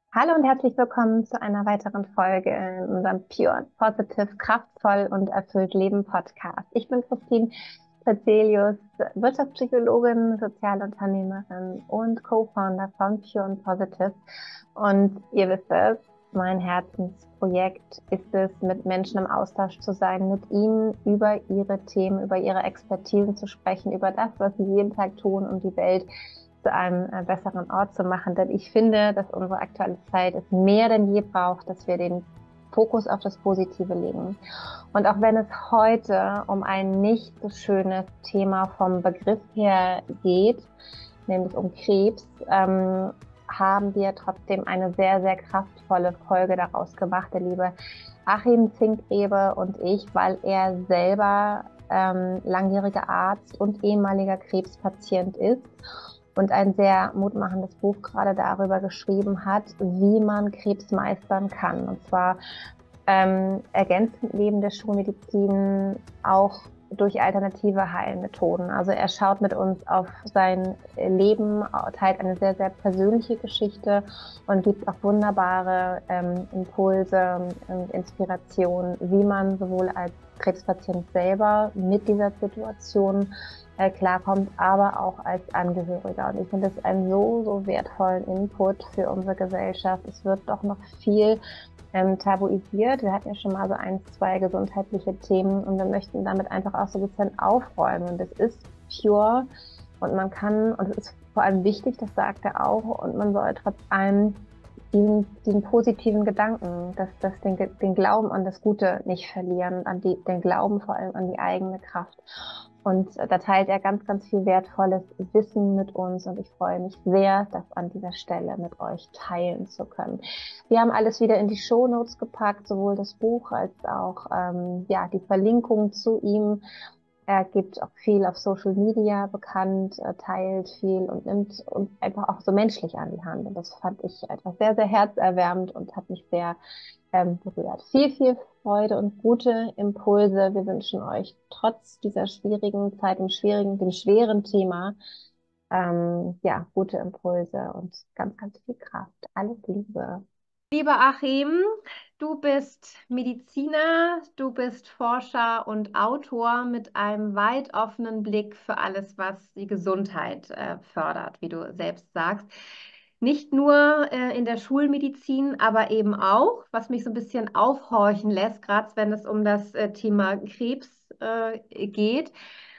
Hallo und herzlich willkommen zu einer weiteren Folge in unserem Pure Positive, kraftvoll und erfüllt Leben Podcast. Ich bin Christine Petzelius, Wirtschaftspsychologin, Sozialunternehmerin und Co-Founder von Pure und Positive. Und ihr wisst es, mein Herzensprojekt ist es, mit Menschen im Austausch zu sein, mit ihnen über ihre Themen, über ihre Expertisen zu sprechen, über das, was sie jeden Tag tun, um die Welt zu einem besseren Ort zu machen. Denn ich finde, dass unsere aktuelle Zeit es mehr denn je braucht, dass wir den Fokus auf das Positive legen. Und auch wenn es heute um ein nicht so schönes Thema vom Begriff her geht, nämlich um Krebs, haben wir trotzdem eine sehr, sehr kraftvolle Folge daraus gemacht, der liebe Achim Zingrebe und ich, weil er selber langjähriger Arzt und ehemaliger Krebspatient ist und ein sehr mutmachendes Buch gerade darüber geschrieben hat, wie man Krebs meistern kann. Und zwar ergänzend neben der Schulmedizin auch durch alternative Heilmethoden. Also er schaut mit uns auf sein Leben, teilt eine sehr, sehr persönliche Geschichte und gibt auch wunderbare Impulse und Inspirationen, wie man sowohl als Krebspatient selber mit dieser Situation klarkommt, aber auch als Angehöriger. Und ich finde es einen so, so wertvollen Input für unsere Gesellschaft. Es wird doch noch viel tabuisiert. Wir hatten ja schon mal so ein, zwei gesundheitliche Themen und wir möchten damit einfach auch so ein bisschen aufräumen. Und es ist pure und man kann, und es ist vor allem wichtig, das sagt er auch, und man soll trotz allem diesen positiven Gedanken, den Glauben an das Gute nicht verlieren, den Glauben vor allem an die eigene Kraft. Und da teilt er ganz, ganz viel wertvolles Wissen mit uns und ich freue mich sehr, das an dieser Stelle mit euch teilen zu können. Wir haben alles wieder in die Shownotes gepackt, sowohl das Buch als auch ja, die Verlinkung zu ihm. Er gibt auch viel auf Social Media bekannt, teilt viel und nimmt uns einfach auch so menschlich an die Hand. Und das fand ich einfach sehr, sehr herzerwärmend und hat mich sehr berührt. Viel, viel Freude und gute Impulse. Wir wünschen euch trotz dieser schwierigen Zeit, dem schweren Thema, ja, gute Impulse und ganz, ganz viel Kraft. Alles Liebe. Lieber Achim, du bist Mediziner, du bist Forscher und Autor mit einem weit offenen Blick für alles, was die Gesundheit fördert, wie du selbst sagst. Nicht nur in der Schulmedizin, aber eben auch, was mich so ein bisschen aufhorchen lässt, gerade wenn es um das Thema Krebs geht.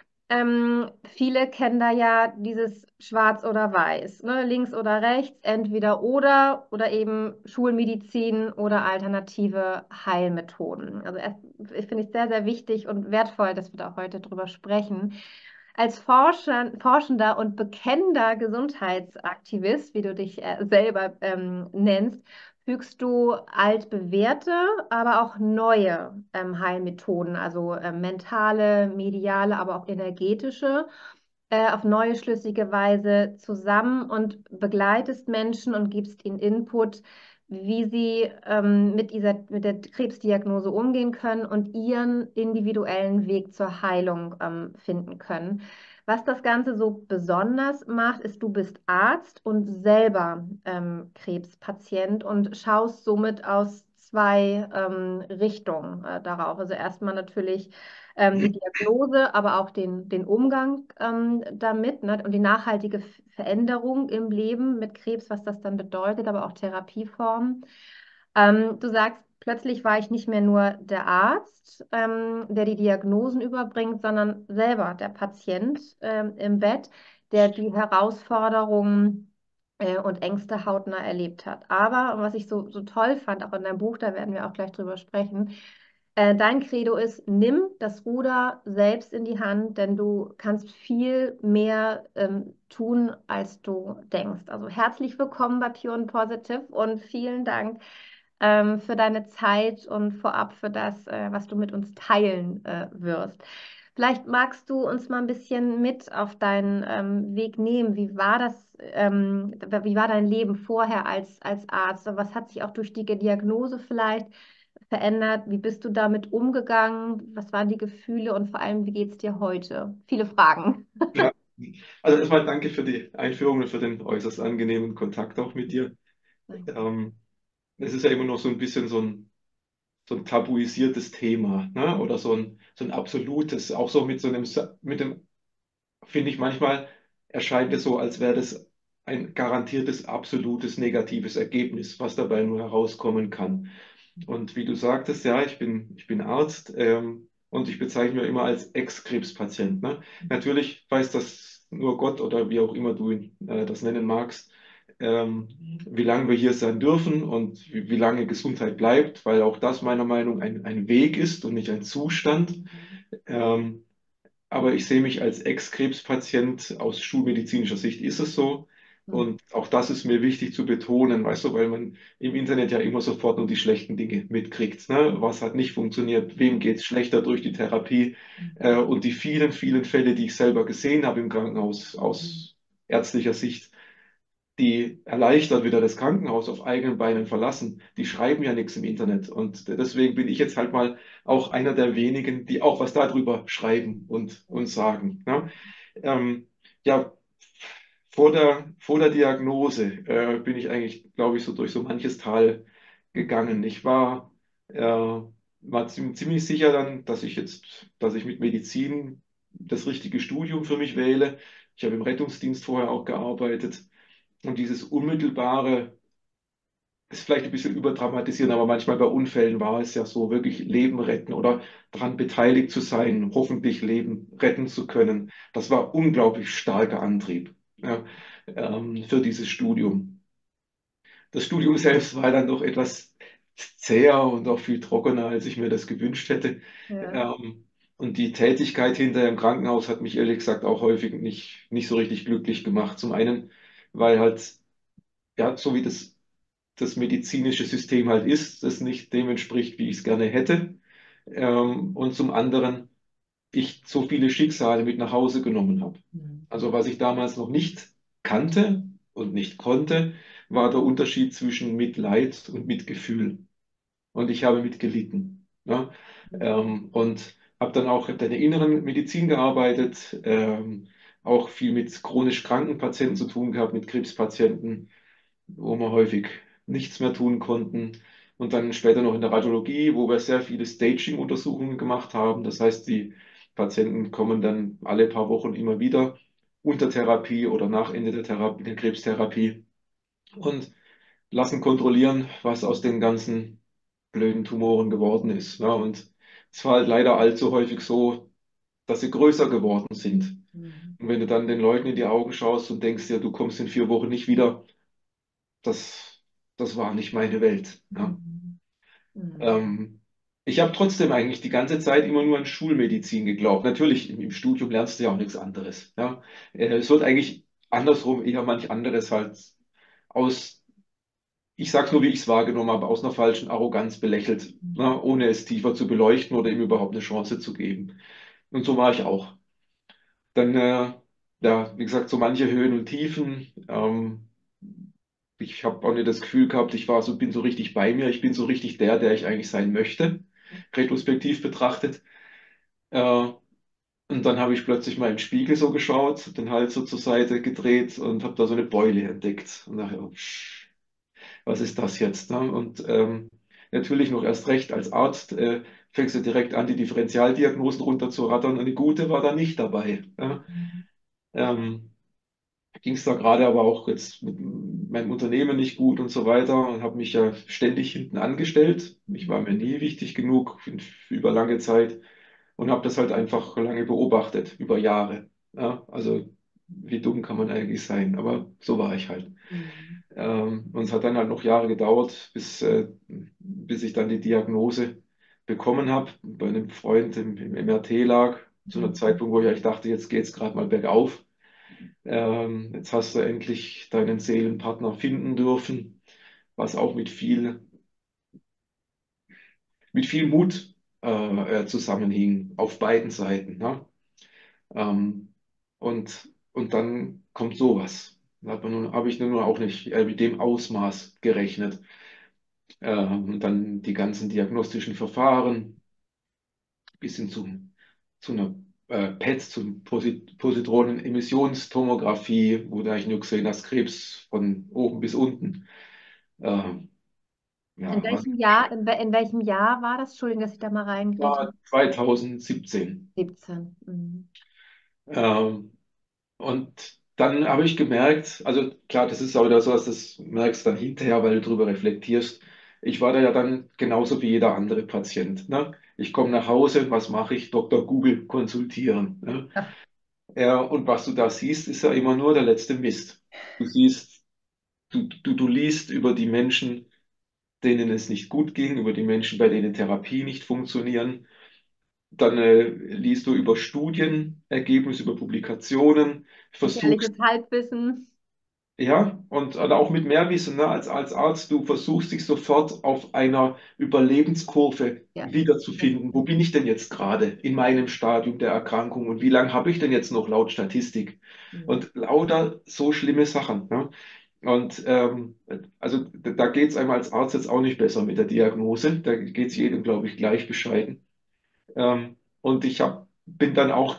Viele kennen da ja dieses Schwarz oder Weiß, ne? Links oder rechts, entweder oder eben Schulmedizin oder alternative Heilmethoden. Also ich finde es sehr, sehr wichtig und wertvoll, dass wir da heute drüber sprechen. Als Forschender und bekennender Gesundheitsaktivist, wie du dich selber nennst, fügst du altbewährte, aber auch neue Heilmethoden, also mentale, mediale, aber auch energetische, auf neue schlüssige Weise zusammen und begleitest Menschen und gibst ihnen Input, wie sie mit der Krebsdiagnose umgehen können und ihren individuellen Weg zur Heilung finden können. Was das Ganze so besonders macht, ist, du bist Arzt und selber Krebspatient und schaust somit aus zwei Richtungen darauf. Also erstmal natürlich die Diagnose, aber auch den Umgang damit, ne? Und die nachhaltige Veränderung im Leben mit Krebs, was das dann bedeutet, aber auch Therapieformen. Du sagst, plötzlich war ich nicht mehr nur der Arzt, der die Diagnosen überbringt, sondern selber der Patient im Bett, der die Herausforderungen und Ängste hautnah erlebt hat. Aber, und was ich so toll fand, auch in deinem Buch, da werden wir auch gleich drüber sprechen, dein Credo ist, nimm das Ruder selbst in die Hand, denn du kannst viel mehr tun, als du denkst. Also herzlich willkommen bei Pure and Positive und vielen Dank für deine Zeit und vorab für das, was du mit uns teilen wirst. Vielleicht magst du uns mal ein bisschen mit auf deinen Weg nehmen. Wie war dein Leben vorher als Arzt? Was hat sich auch durch die Diagnose vielleicht verändert? Wie bist du damit umgegangen? Was waren die Gefühle und vor allem, wie geht es dir heute? Viele Fragen. Ja, also erstmal danke für die Einführung und für den äußerst angenehmen Kontakt auch mit dir. Danke. Ähm, Es ist ja immer noch so ein bisschen so ein tabuisiertes Thema, ne? Oder so ein absolutes, auch so mit so einem, mit dem, finde ich manchmal, erscheint es so, als wäre das ein garantiertes, absolutes negatives Ergebnis, was dabei nur herauskommen kann. Und wie du sagtest, ja, ich bin Arzt und ich bezeichne mich immer als Ex-Krebspatient. Ne? Natürlich weiß das nur Gott oder wie auch immer du das nennen magst, ähm, wie lange wir hier sein dürfen und wie lange Gesundheit bleibt, weil auch das meiner Meinung nach ein Weg ist und nicht ein Zustand. Ähm, aber ich sehe mich als Ex-Krebspatient aus schulmedizinischer Sicht ist es so. Mhm. Und auch das ist mir wichtig zu betonen, weißt du, weil man im Internet ja immer sofort nur die schlechten Dinge mitkriegt, ne? Was hat nicht funktioniert, wem geht es schlechter durch die Therapie und die vielen, vielen Fälle, die ich selber gesehen habe im Krankenhaus aus ärztlicher Sicht, die erleichtert wieder das Krankenhaus auf eigenen Beinen verlassen, die schreiben ja nichts im Internet. Und deswegen bin ich jetzt halt mal auch einer der wenigen, die auch was darüber schreiben und sagen. Ne? Ja, vor der Diagnose bin ich eigentlich, glaube ich, so durch so manches Tal gegangen. War ziemlich sicher dann, dass ich mit Medizin das richtige Studium für mich wähle. Ich habe im Rettungsdienst vorher auch gearbeitet. Und dieses Unmittelbare ist vielleicht ein bisschen überdramatisieren, aber manchmal bei Unfällen war es ja so, wirklich Leben retten oder daran beteiligt zu sein, hoffentlich Leben retten zu können. Das war unglaublich starker Antrieb, ja, für dieses Studium. Das Studium selbst war dann doch etwas zäher und auch viel trockener, als ich mir das gewünscht hätte. Ja. Ähm, und die Tätigkeit hinterher im Krankenhaus hat mich ehrlich gesagt auch häufig nicht so richtig glücklich gemacht. Zum einen, weil halt, ja, so wie das medizinische System halt ist, das nicht dem entspricht, wie ich es gerne hätte. Und zum anderen, ich so viele Schicksale mit nach Hause genommen habe. Mhm. Also was ich damals noch nicht kannte und nicht konnte, war der Unterschied zwischen Mitleid und Mitgefühl. Und ich habe mitgelitten. Ne? Und habe dann auch in der inneren Medizin gearbeitet, auch viel mit chronisch kranken Patienten zu tun gehabt, mit Krebspatienten, wo wir häufig nichts mehr tun konnten. Und dann später noch in der Radiologie, wo wir sehr viele Staging-Untersuchungen gemacht haben. Das heißt, die Patienten kommen dann alle paar Wochen immer wieder unter Therapie oder nach Ende der Therapie, der Krebstherapie und lassen kontrollieren, was aus den ganzen blöden Tumoren geworden ist. Ja, und es war halt leider allzu häufig so, dass sie größer geworden sind. Mhm. Und wenn du dann den Leuten in die Augen schaust und denkst dir, du kommst in 4 Wochen nicht wieder, das, das war nicht meine Welt. Ja. Mhm. Mhm. Ähm, Ich habe trotzdem eigentlich die ganze Zeit immer nur an Schulmedizin geglaubt. Natürlich, im Studium lernst du ja auch nichts anderes. Ja. Es wird eigentlich andersrum eher manch anderes halt aus, ich sage nur, wie ich es wahrgenommen habe, aus einer falschen Arroganz belächelt, ne, ohne es tiefer zu beleuchten oder ihm überhaupt eine Chance zu geben. Und so war ich auch. Dann, ja, wie gesagt, so manche Höhen und Tiefen. Ich habe auch nicht das Gefühl gehabt, bin so richtig bei mir. Ich bin so richtig der ich eigentlich sein möchte, retrospektiv betrachtet. Äh, und dann habe ich plötzlich mal im Spiegel so geschaut, den Hals so zur Seite gedreht und habe da so eine Beule entdeckt. Und dachte, oh, was ist das jetzt? Ne? Und natürlich noch erst recht als Arzt fängst du direkt an, die Differentialdiagnosen runterzurattern. Und eine gute war da nicht dabei. Ja? Ähm, Ging es da gerade aber auch jetzt mit meinem Unternehmen nicht gut und so weiter und habe mich ja ständig hinten angestellt. Ich war mir nie wichtig genug für über lange Zeit und habe das halt einfach lange beobachtet, über Jahre. Ja, also wie dumm kann man eigentlich sein, aber so war ich halt. Mhm. Und es hat dann halt noch Jahre gedauert, bis ich dann die Diagnose bekommen habe, bei einem Freund im MRT lag, zu einem Mhm. Zeitpunkt, wo ich eigentlich dachte, jetzt geht es gerade mal bergauf. Jetzt hast du endlich deinen Seelenpartner finden dürfen, was auch mit viel Mut zusammenhing, auf beiden Seiten. Ne? Und dann kommt sowas. Habe ich nun auch nicht mit dem Ausmaß gerechnet. Und dann die ganzen diagnostischen Verfahren bis hin zu einer PET, zu Positronen-Emissionstomographie, wo du eigentlich nur gesehen hast, Krebs von oben bis unten. Ähm, In ja, also welchem Jahr, in welchem Jahr war das? Entschuldigung, dass ich da mal reingrätsche. war 2017. 17. Mhm. Ähm, und dann habe ich gemerkt, also klar, das ist auch wieder so, dass du das merkst dann hinterher, weil du darüber reflektierst. Ich war da ja dann genauso wie jeder andere Patient. Ne? Ich komme nach Hause, was mache ich? Dr. Google konsultieren. Ne? Ja. Ja, und was du da siehst, ist ja immer nur der letzte Mist. Du siehst, du liest über die Menschen, denen es nicht gut ging, über die Menschen, bei denen Therapie nicht funktionieren. Dann liest du über Studienergebnisse, über Publikationen, versuchst, Gefährliches Halbwissen. ja, und auch mit mehr Wissen, ne, als Arzt, du versuchst dich sofort auf einer Überlebenskurve Ja. wiederzufinden. Wo bin ich denn jetzt gerade in meinem Stadium der Erkrankung und wie lange habe ich denn jetzt noch laut Statistik? Mhm. Und lauter so schlimme Sachen. Ne? Und also da geht es einem als Arzt jetzt auch nicht besser mit der Diagnose. Da geht es jedem, glaube ich, gleich bescheiden. Und bin dann auch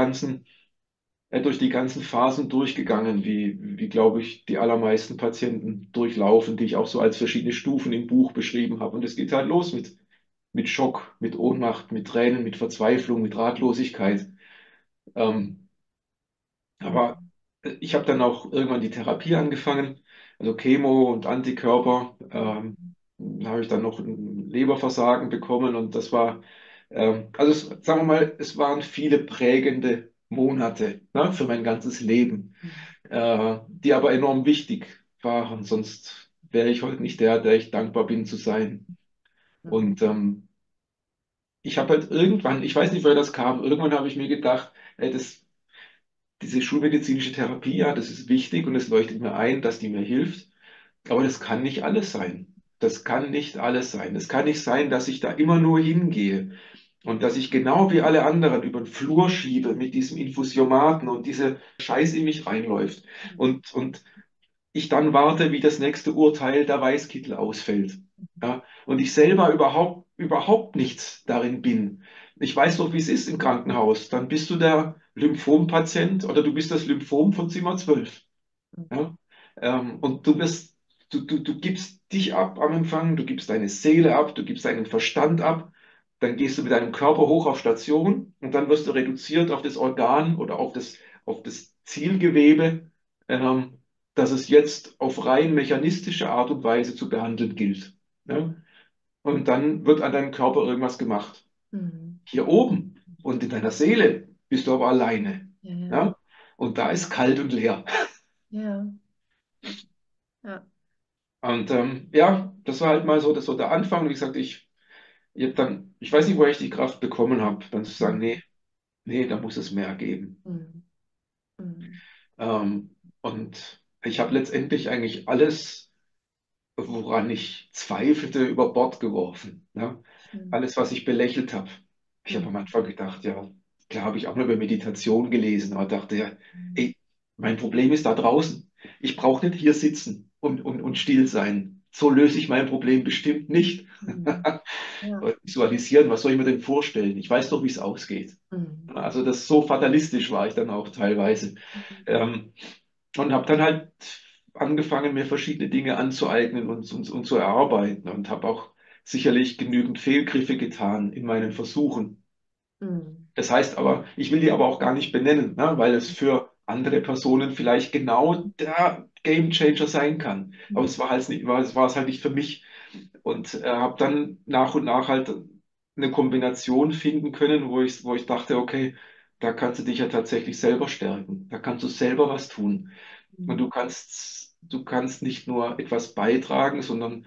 durch die ganzen Phasen durchgegangen, wie glaube ich, die allermeisten Patienten durchlaufen, die ich auch so als verschiedene Stufen im Buch beschrieben habe. Und es geht halt los mit Schock, mit Ohnmacht, mit Tränen, mit Verzweiflung, mit Ratlosigkeit. Ähm, aber ich habe dann auch irgendwann die Therapie angefangen, also Chemo und Antikörper. Da habe ich dann noch ein Leberversagen bekommen und das war, sagen wir mal, es waren viele prägende Monate, ne, für mein ganzes Leben, die aber enorm wichtig waren. Sonst wäre ich heute nicht der ich dankbar bin zu sein. Mhm. Und ich habe halt irgendwann, ich weiß nicht, woher das kam, irgendwann habe ich mir gedacht, ey, diese schulmedizinische Therapie, ja, das ist wichtig und es leuchtet mir ein, dass die mir hilft. Aber das kann nicht alles sein. Das kann nicht alles sein. Es kann nicht sein, dass ich da immer nur hingehe und dass ich genau wie alle anderen über den Flur schiebe mit diesem Infusiomaten und diese Scheiße in mich reinläuft. Und ich dann warte, wie das nächste Urteil der Weißkittel ausfällt. Ja, und ich selber überhaupt nichts darin bin. Ich weiß doch, wie es ist im Krankenhaus. Dann bist du der Lymphompatient oder du bist das Lymphom von Zimmer 12. Ja? Und du gibst dich ab am Empfang, du gibst deine Seele ab, du gibst deinen Verstand ab, dann gehst du mit deinem Körper hoch auf Station und dann wirst du reduziert auf das Organ oder auf das Zielgewebe, ähm, das es jetzt auf rein mechanistische Art und Weise zu behandeln gilt. Ja? Und dann wird an deinem Körper irgendwas gemacht. Mhm. Hier oben und in deiner Seele bist du aber alleine. Ja, ja, Ja? Und da ist kalt und leer. ja, ja. Und ja, das war halt mal so, das war der Anfang. Wie gesagt, ich weiß nicht, woher ich die Kraft bekommen habe, dann zu sagen, Mhm. nee, nee, da muss es mehr geben. Mhm. Mhm. Und ich habe letztendlich eigentlich alles, woran ich zweifelte, über Bord geworfen. Ne? Mhm. Alles, was ich belächelt habe. Ich habe am Mhm. Anfang gedacht, ja, klar habe ich auch mal über Meditation gelesen, aber dachte, ja, Mhm. ey, mein Problem ist da draußen. Ich brauche nicht hier sitzen und still sein. So löse ich mein Problem bestimmt nicht. Mhm. Ja. Visualisieren, was soll ich mir denn vorstellen? Ich weiß doch, wie es ausgeht. Mhm. Also das so fatalistisch war ich dann auch teilweise. Mhm. Ähm, und habe dann halt angefangen, mir verschiedene Dinge anzueignen und zu erarbeiten und habe auch sicherlich genügend Fehlgriffe getan in meinen Versuchen. Mhm. Das heißt aber, ich will die aber auch gar nicht benennen, ne, weil es für andere Personen vielleicht genau der Game Changer sein kann. Aber Mhm. es war es halt nicht für mich. Und habe dann nach und nach halt eine Kombination finden können, wo ich dachte, okay, da kannst du dich ja tatsächlich selber stärken. Da kannst du selber was tun. Und Mhm. du kannst nicht nur etwas beitragen, sondern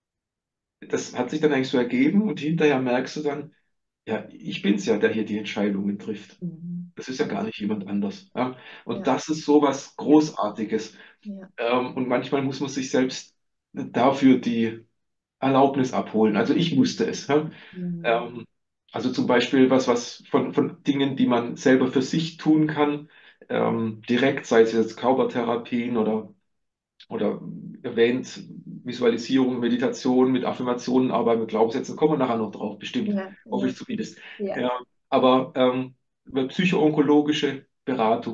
das hat sich dann eigentlich so ergeben und hinterher merkst du dann, ja, ich bin's ja, der hier die Entscheidungen trifft. Mhm. Das ist ja gar nicht jemand anders. Ja? Und Ja, das ist so was ja, Großartiges. ja. Und manchmal muss man sich selbst dafür die Erlaubnis abholen. Also ich musste es. Ja? Mhm. Ähm, also zum Beispiel was von Dingen, die man selber für sich tun kann, direkt, sei es jetzt Körpertherapien oder erwähnt, Visualisierung, Meditation mit Affirmationen, aber mit Glaubenssätzen kommen wir nachher noch drauf, bestimmt, Ja, hoffe ja, ich zumindest. ja. Ja, aber psychoonkologische Beratung,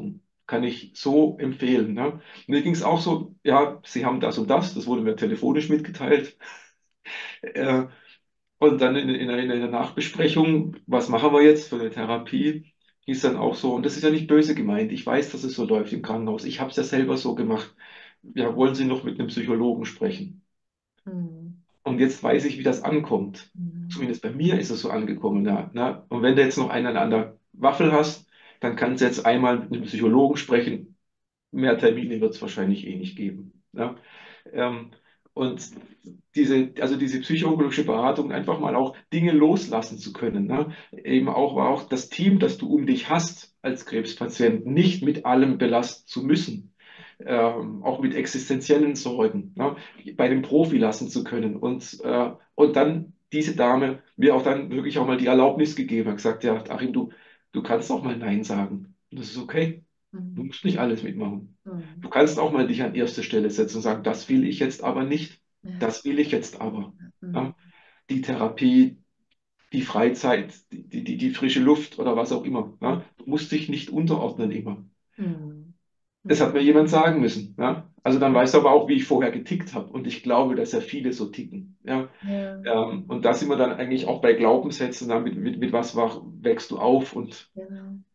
kann ich so empfehlen. Ne? Mir ging es auch so, ja, Sie haben das und das wurde mir telefonisch mitgeteilt. Äh, und dann in der Nachbesprechung, was machen wir jetzt für eine Therapie, hieß dann auch so, und das ist ja nicht böse gemeint, ich weiß, dass es so läuft im Krankenhaus, ich habe es ja selber so gemacht. Ja, wollen Sie noch mit einem Psychologen sprechen? Mhm. Und jetzt weiß ich, wie das ankommt. Mhm. Zumindest bei mir ist es so angekommen. Ja, ne? Und wenn du jetzt noch einen an der Waffel hast, dann kannst du jetzt einmal mit einem Psychologen sprechen. Mehr Termine wird es wahrscheinlich eh nicht geben. Ja? Ähm, und also diese psychologische Beratung, einfach mal auch Dinge loslassen zu können. Ne? Eben auch das Team, das du um dich hast als Krebspatient, nicht mit allem belasten zu müssen. Auch mit existenziellen Sorgen, ne? Bei dem Profi lassen zu können. Und dann diese Dame mir auch dann wirklich auch mal die Erlaubnis gegeben, hat gesagt, ja, Achim, du kannst auch mal Nein sagen. Und das ist okay. Du Mhm. musst nicht alles mitmachen. Du Mhm. kannst auch mal dich an erste Stelle setzen und sagen, das will ich jetzt aber nicht, Ja. das will ich jetzt aber. Mhm. Ja? Die Therapie, die Freizeit, die frische Luft oder was auch immer. Ja? Du musst dich nicht unterordnen immer. Mhm. Das Mhm. hat mir jemand sagen müssen. Ja? Also dann weißt du aber auch, wie ich vorher getickt habe. Und ich glaube, dass ja viele so ticken. Ja? Ja. Und da sind wir dann eigentlich auch bei Glaubenssätzen, mit was wächst du auf und Ja.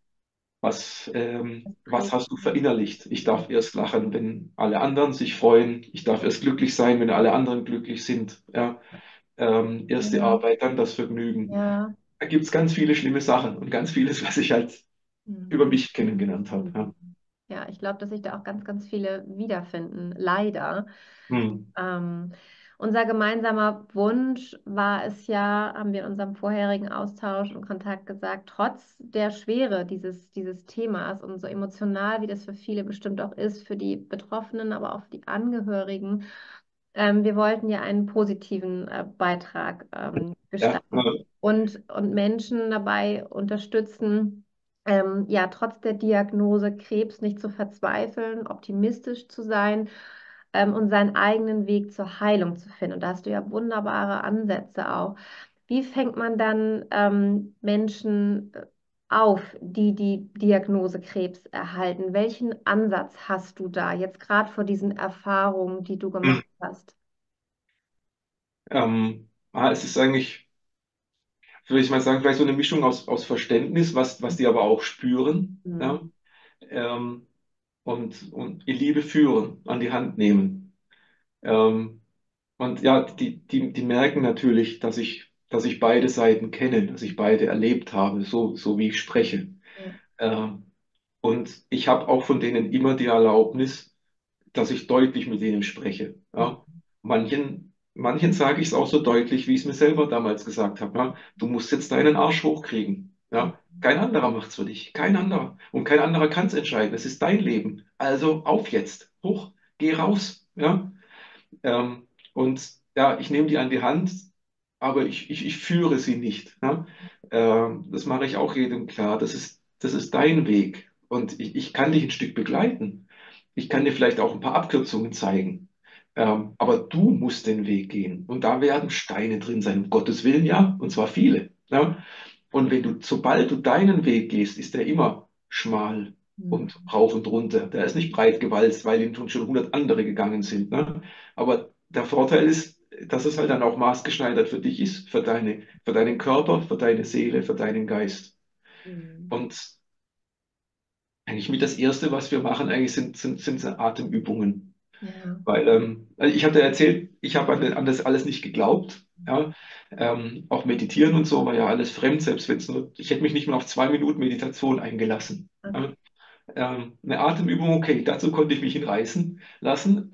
Das was prägt. hast du verinnerlicht? Ich darf erst lachen, wenn alle anderen sich freuen. Ich darf erst glücklich sein, wenn alle anderen glücklich sind. Ja? Erst die Ja. Arbeit, dann das Vergnügen. Ja. Da gibt es ganz viele schlimme Sachen und ganz vieles, was ich halt über Mhm. mich kennengelernt habe. Ja? Mhm. Ja, ich glaube, dass sich da auch ganz, ganz viele wiederfinden, leider. Hm. Ähm, Unser gemeinsamer Wunsch war es ja, haben wir in unserem vorherigen Austausch und Kontakt gesagt, trotz der Schwere dieses Themas und so emotional, wie das für viele bestimmt auch ist, für die Betroffenen, aber auch für die Angehörigen, wir wollten ja einen positiven Beitrag Ja, gestalten und Menschen dabei unterstützen, ja, trotz der Diagnose Krebs nicht zu verzweifeln, optimistisch zu sein, und seinen eigenen Weg zur Heilung zu finden. Und da hast du ja wunderbare Ansätze auch. Wie fängt man dann Menschen auf, die die Diagnose Krebs erhalten? Welchen Ansatz hast du da jetzt gerade vor diesen Erfahrungen, die du hm. gemacht hast? Es ist eigentlich, würde ich mal sagen, vielleicht so eine Mischung aus Verständnis, was die aber auch spüren. Ja? Mhm. Ähm, und in Liebe führen, an die Hand nehmen. Ähm, und ja, die merken natürlich, dass ich beide Seiten kenne, dass ich beide erlebt habe, so wie ich spreche. Ja. Ähm, und ich habe auch von denen immer die Erlaubnis, dass ich deutlich mit denen spreche. Ja. Manchen sage ich es auch so deutlich, wie ich es mir selber damals gesagt habe. Ja. Du musst jetzt deinen Arsch hochkriegen. Mhm. Ja. Kein anderer macht es für dich. Kein anderer. Und kein anderer kann es entscheiden. Es ist dein Leben. Also auf jetzt. Hoch. Geh raus. Ja. Und ja, ich nehme die an die Hand, aber ich führe sie nicht. Ne? Das mache ich auch jedem klar. Das ist dein Weg. Und ich kann dich ein Stück begleiten. Ich kann dir vielleicht auch ein paar Abkürzungen zeigen. Aber du musst den Weg gehen. Und da werden Steine drin sein, um Gottes Willen, ja, und zwar viele. Ja? Und sobald du deinen Weg gehst, ist der immer schmal Mhm. und rauf und runter. Der ist nicht breit gewalzt, weil ihn schon 100 andere gegangen sind. Ne? Aber der Vorteil ist, dass es halt dann auch maßgeschneidert für dich ist, für deinen Körper, für deine Seele, für deinen Geist. Mhm. Und eigentlich mit das Erste, was wir machen, eigentlich sind so Atemübungen. Ja. Weil also ich habe dir erzählt, ich habe an das alles nicht geglaubt. Ja? Auch meditieren und so war ja alles fremd, selbst wenn es nur, ich hätte mich nicht mehr auf 2 Minuten Meditation eingelassen. Okay. Ja? Eine Atemübung, okay, dazu konnte ich mich hinreißen lassen.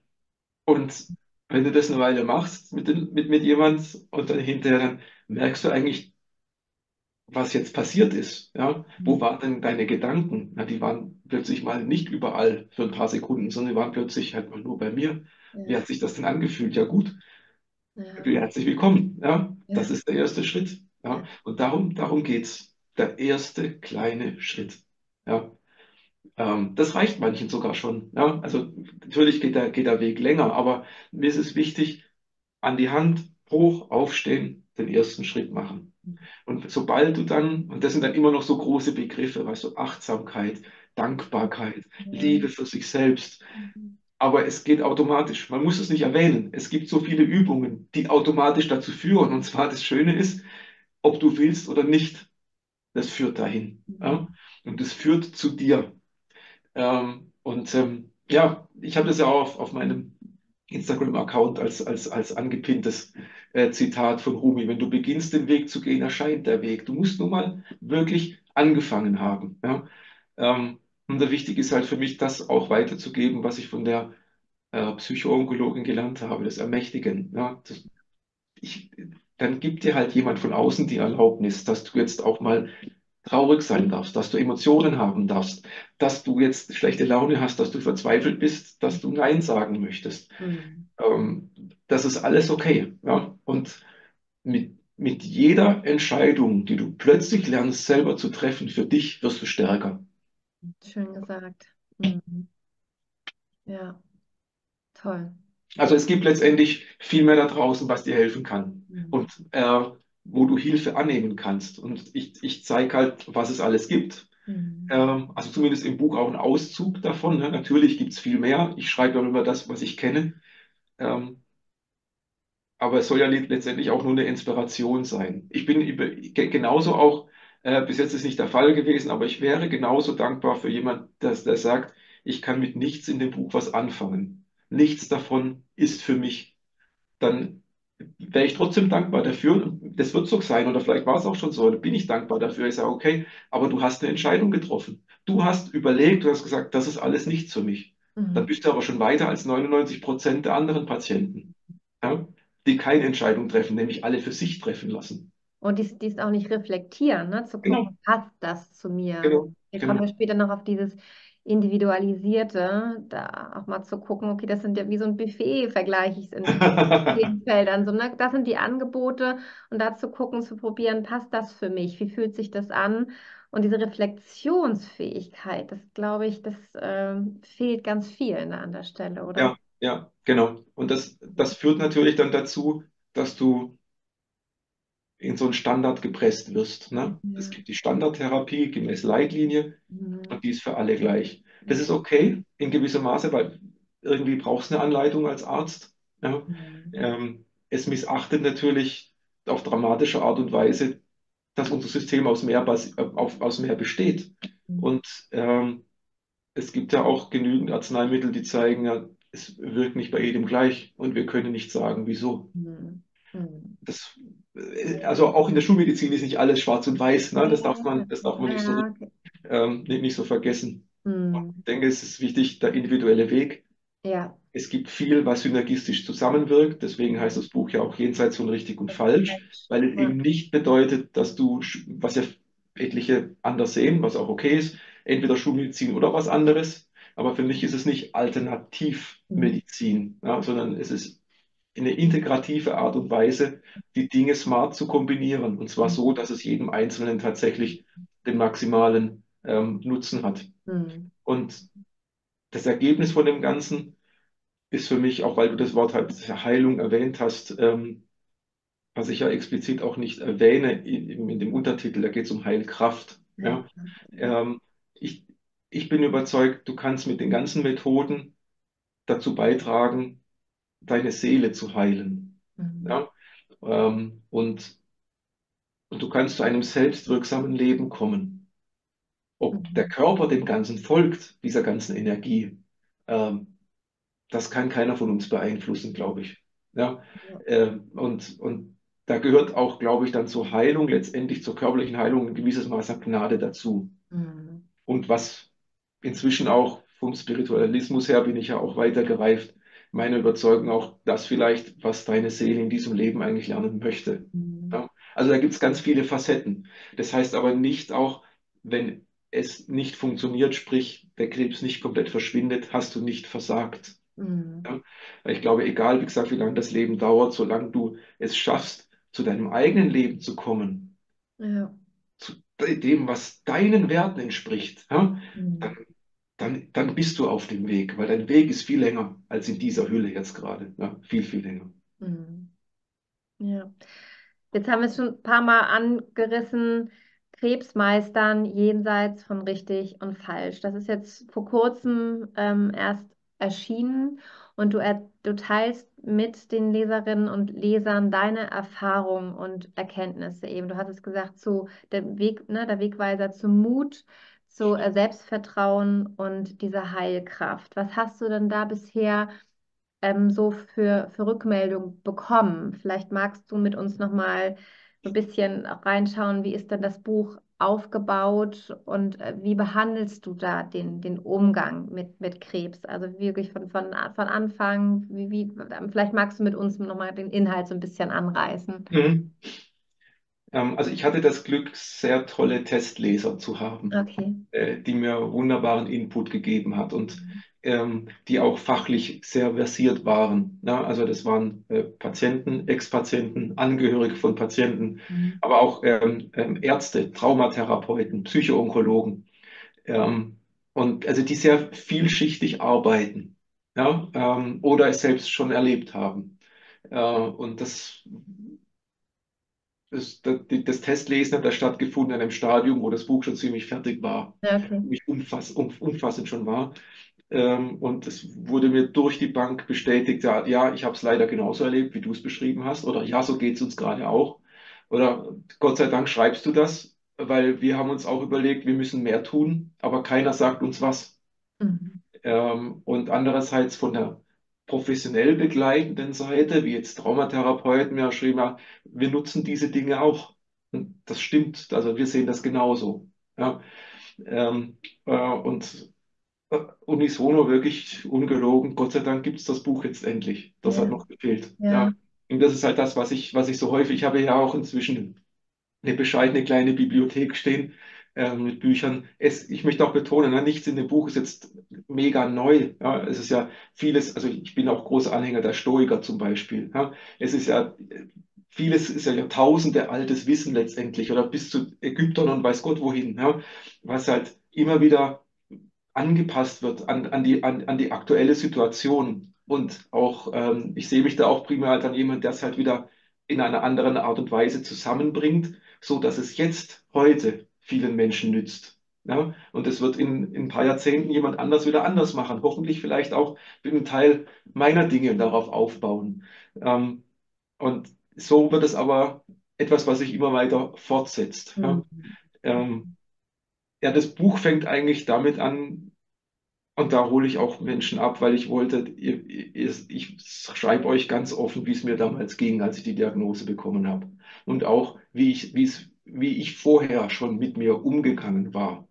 Und wenn du das eine Weile machst mit jemand und dann hinterher, dann merkst du eigentlich, was jetzt passiert ist. Ja? Wo waren denn deine Gedanken? Ja, die waren plötzlich mal nicht überall für ein paar Sekunden, sondern die waren plötzlich halt mal nur bei mir. Wie Ja. hat sich das denn angefühlt? Ja gut, Ja. herzlich willkommen. Ja? Das Ja. ist der erste Schritt. Ja. Ja? Und darum geht es. Der erste kleine Schritt. Ja? Das reicht manchen sogar schon. Ja? Also natürlich geht der Weg länger, aber mir ist es wichtig, an die Hand, hoch, aufstehen, den ersten Schritt machen. Und sobald du dann, und das sind dann immer noch so große Begriffe, weißt du, Achtsamkeit, Dankbarkeit, Mhm. Liebe für sich selbst. Mhm. Aber es geht automatisch. Man muss es nicht erwähnen. Es gibt so viele Übungen, die automatisch dazu führen. Und zwar das Schöne ist, ob du willst oder nicht, das führt dahin. Mhm. Ja? Und das führt zu dir. Ja, ich habe das ja auch auf meinem Instagram-Account als angepinntes Zitat von Rumi. Wenn du beginnst, den Weg zu gehen, erscheint der Weg. Du musst nur mal wirklich angefangen haben. Ja? Und der wichtig ist halt für mich, das auch weiterzugeben, was ich von der Psychoonkologin gelernt habe, das Ermächtigen. Ja? Ich, dann gibt dir halt jemand von außen die Erlaubnis, dass du jetzt auch mal traurig sein darfst, dass du Emotionen haben darfst, dass du jetzt schlechte Laune hast, dass du verzweifelt bist, dass du Nein sagen möchtest. Mhm. Ähm, Das ist alles okay. Ja? Und mit jeder Entscheidung, die du plötzlich lernst, selber zu treffen, für dich wirst du stärker. Schön gesagt. Mhm. Ja, toll. Also es gibt letztendlich viel mehr da draußen, was dir helfen kann Mhm. und wo du Hilfe annehmen kannst. Und ich zeige halt, was es alles gibt. Mhm. Also zumindest im Buch auch ein Auszug davon. Ne? Natürlich gibt es viel mehr. Ich schreibe darüber das, was ich kenne. Ähm, aber es soll ja letztendlich auch nur eine Inspiration sein. Ich bin genauso auch, bis jetzt ist nicht der Fall gewesen, aber ich wäre genauso dankbar für jemand, der sagt, ich kann mit nichts in dem Buch was anfangen. Nichts davon ist für mich. Dann wäre ich trotzdem dankbar dafür. Und das wird so sein, oder vielleicht war es auch schon so, dann bin ich dankbar dafür. Ich sage, okay, aber du hast eine Entscheidung getroffen. Du hast überlegt, du hast gesagt, das ist alles nichts für mich. Dann Mhm. bist du aber schon weiter als 99% der anderen Patienten, ja, die keine Entscheidung treffen, nämlich alle für sich treffen lassen. Und dies auch nicht reflektieren, ne? Zu Genau, gucken, passt das zu mir? genau, Wir kommen genau. ja später noch auf dieses Individualisierte, da auch mal zu gucken, okay, das sind ja wie so ein Buffet, vergleiche ich es in Themenfeldern. So, ne? Das sind die Angebote und da zu gucken, zu probieren, passt das für mich? Wie fühlt sich das an? Und diese Reflexionsfähigkeit, das glaube ich, das fehlt ganz vielen an der Stelle, oder? Ja, ja, genau. Und das führt natürlich dann dazu, dass du in so einen Standard gepresst wirst. Ne? Es Ja. gibt die Standardtherapie gemäß Leitlinie Mhm. und die ist für alle gleich. Das Ja. ist okay in gewissem Maße, weil irgendwie brauchst du eine Anleitung als Arzt. Ja? Mhm. Es missachtet natürlich auf dramatische Art und Weise, dass unser System aus mehr besteht. Und es gibt ja auch genügend Arzneimittel, die zeigen, ja, es wirkt nicht bei jedem gleich und wir können nicht sagen, wieso. Mhm. Mhm. Also auch in der Schulmedizin ist nicht alles schwarz und weiß, ne? Ja, Das darf man nicht so, ja, okay. nicht so vergessen. Hm. Ich denke, es ist wichtig, der individuelle Weg. Ja. Es gibt viel, was synergistisch zusammenwirkt. Deswegen heißt das Buch ja auch Jenseits von richtig und falsch, weil es Ja. eben nicht bedeutet, dass du, was ja etliche anders sehen, was auch okay ist, entweder Schulmedizin oder was anderes. Aber für mich ist es nicht Hm. Alternativmedizin, ja, sondern es ist eine integrative Art und Weise, die Dinge smart zu kombinieren. Und zwar so, dass es jedem Einzelnen tatsächlich den maximalen Nutzen hat. Hm. Und das Ergebnis von dem Ganzen ist für mich, auch weil du das Wort halt Heilung erwähnt hast, was ich ja explizit auch nicht erwähne in dem Untertitel, da geht es um Heilkraft. Halt. Ja? Ähm, ich, ich bin überzeugt, du kannst mit den ganzen Methoden dazu beitragen, deine Seele zu heilen. Hm. Ja? Und du kannst zu einem selbstwirksamen Leben kommen. Ob der Hm. Körper dem Ganzen folgt, dieser ganzen Energie, ähm, das kann keiner von uns beeinflussen, glaube ich. Ja, Ja. und da gehört auch, glaube ich, dann zur Heilung, letztendlich zur körperlichen Heilung, ein gewisses Maß an Gnade dazu. Hm. Und was inzwischen auch vom Spiritualismus her bin ich ja auch weiter gereift, meine Überzeugung auch, das vielleicht, was deine Seele in diesem Leben eigentlich lernen möchte. Hm. Ja? Also da gibt es ganz viele Facetten. Das heißt aber nicht auch, wenn es nicht funktioniert, sprich der Krebs nicht komplett verschwindet, hast du nicht versagt. Hm. Ja? Weil ich glaube, egal, wie gesagt, wie lange das Leben dauert, solange du es schaffst, zu deinem eigenen Leben zu kommen, Ja. zu dem, was deinen Werten entspricht, ja, Hm. dann bist du auf dem Weg, weil dein Weg ist viel länger als in dieser Hülle jetzt gerade. Ja, viel, viel länger. Hm. Ja. Jetzt haben wir es schon ein paar Mal angerissen. Krebs meistern jenseits von richtig und falsch. Das ist jetzt vor kurzem erst erschienen und du teilst mit den Leserinnen und Lesern deine Erfahrungen und Erkenntnisse eben. Du hattest gesagt, der Weg, ne, der Wegweiser zum Mut, zu Selbstvertrauen und dieser Heilkraft. Was hast du denn da bisher so für Rückmeldung bekommen? Vielleicht magst du mit uns nochmal so ein bisschen auch reinschauen, wie ist denn das Buch aufgebaut und wie behandelst du da den Umgang mit Krebs? Also wirklich von Anfang, vielleicht magst du mit uns nochmal den Inhalt so ein bisschen anreißen. Mhm. Also ich hatte das Glück, sehr tolle Testleser zu haben, Okay. die mir wunderbaren Input gegeben hat und die auch fachlich sehr versiert waren. Ja, also das waren Patienten, Ex-Patienten, Angehörige von Patienten, Mhm. aber auch Ärzte, Traumatherapeuten, Psychoonkologen, ähm, und also die sehr vielschichtig arbeiten, ja, oder es selbst schon erlebt haben. Und das Testlesen hat da stattgefunden in einem Stadium, wo das Buch schon ziemlich fertig war, Ja, okay. ziemlich umfassend schon war. Und es wurde mir durch die Bank bestätigt, ja, ja, ich habe es leider genauso erlebt, wie du es beschrieben hast. Oder ja, so geht es uns gerade auch. Oder Gott sei Dank schreibst du das, weil wir haben uns auch überlegt, wir müssen mehr tun, aber keiner sagt uns was. Mhm. Und andererseits von der professionell begleitenden Seite, wie jetzt Traumatherapeuten mir geschrieben haben, wir nutzen diese Dinge auch. Und das stimmt, also wir sehen das genauso. Ja, ähm, und unisono wirklich ungelogen, Gott sei Dank gibt es das Buch jetzt endlich. Das hat Ja, noch gefehlt. ja. Ja. Und das ist halt das, was ich so häufig, ich habe ja auch inzwischen eine bescheidene kleine Bibliothek stehen mit Büchern. Ich möchte auch betonen, ne, nichts in dem Buch ist jetzt mega neu. Ja. Es ist ja vieles, also ich bin auch großer Anhänger der Stoiker zum Beispiel. Ja. Es ist ja, vieles ist ja Jahrtausende altes Wissen letztendlich oder bis zu Ägyptern und weiß Gott wohin, ja, was halt immer wieder angepasst wird an die aktuelle Situation. Und auch, ich sehe mich da auch primär halt an jemand, der es halt wieder in einer anderen Art und Weise zusammenbringt, so dass es jetzt, heute vielen Menschen nützt. Ja? Und es wird in ein paar Jahrzehnten jemand anders wieder anders machen. Hoffentlich vielleicht auch mit einem Teil meiner Dinge darauf aufbauen. Ähm, und so wird es aber etwas, was sich immer weiter fortsetzt. Ja? Mhm. Ja, das Buch fängt eigentlich damit an, und da hole ich auch Menschen ab, weil ich wollte, ich schreibe euch ganz offen, wie es mir damals ging, als ich die Diagnose bekommen habe. Und auch, wie ich vorher schon mit mir umgegangen war.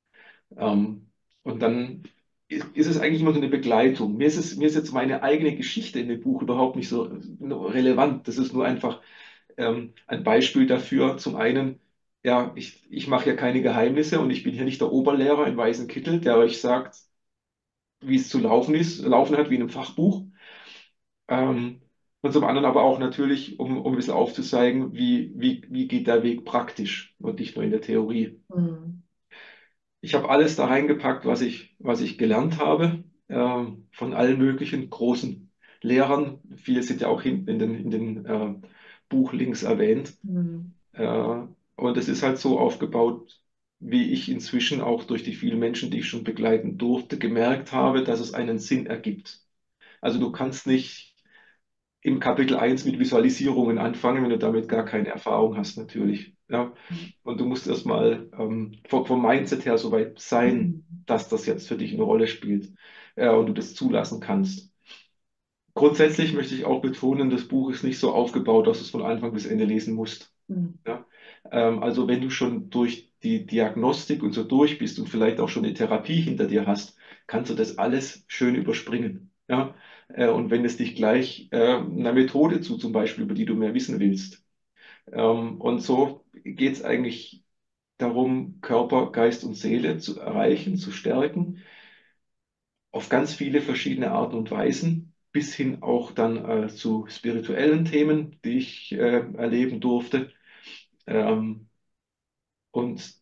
Und dann ist es eigentlich immer so eine Begleitung. Mir ist jetzt meine eigene Geschichte in dem Buch überhaupt nicht so relevant. Das ist nur einfach ein Beispiel dafür. Zum einen, ja, ich mache ja keine Geheimnisse und ich bin hier nicht der Oberlehrer im weißen Kittel, der euch sagt, wie es zu laufen hat, wie in einem Fachbuch. Ähm, und zum anderen aber auch natürlich, um ein bisschen aufzuzeigen, wie geht der Weg praktisch und nicht nur in der Theorie. Mhm. Ich habe alles da reingepackt, was ich gelernt habe, von allen möglichen großen Lehrern. Viele sind ja auch hinten in den Buchlinks erwähnt. Mhm. Äh, und es ist halt so aufgebaut, wie ich inzwischen auch durch die vielen Menschen, die ich schon begleiten durfte, gemerkt habe, dass es einen Sinn ergibt. Also du kannst nicht im Kapitel 1 mit Visualisierungen anfangen, wenn du damit gar keine Erfahrung hast, natürlich. Ja? Und du musst erstmal vom Mindset her so weit sein, Mhm. dass das jetzt für dich eine Rolle spielt und du das zulassen kannst. Grundsätzlich möchte ich auch betonen, das Buch ist nicht so aufgebaut, dass du es von Anfang bis Ende lesen musst. Mhm. Ja? Also wenn du schon durch die Diagnostik und so durch bist und vielleicht auch schon eine Therapie hinter dir hast, kannst du das alles schön überspringen. Ja? Und wendest dich gleich einer Methode zu, zum Beispiel, über die du mehr wissen willst. Und so geht es eigentlich darum, Körper, Geist und Seele zu erreichen, zu stärken, auf ganz viele verschiedene Arten und Weisen, bis hin auch dann zu spirituellen Themen, die ich erleben durfte. Ähm, und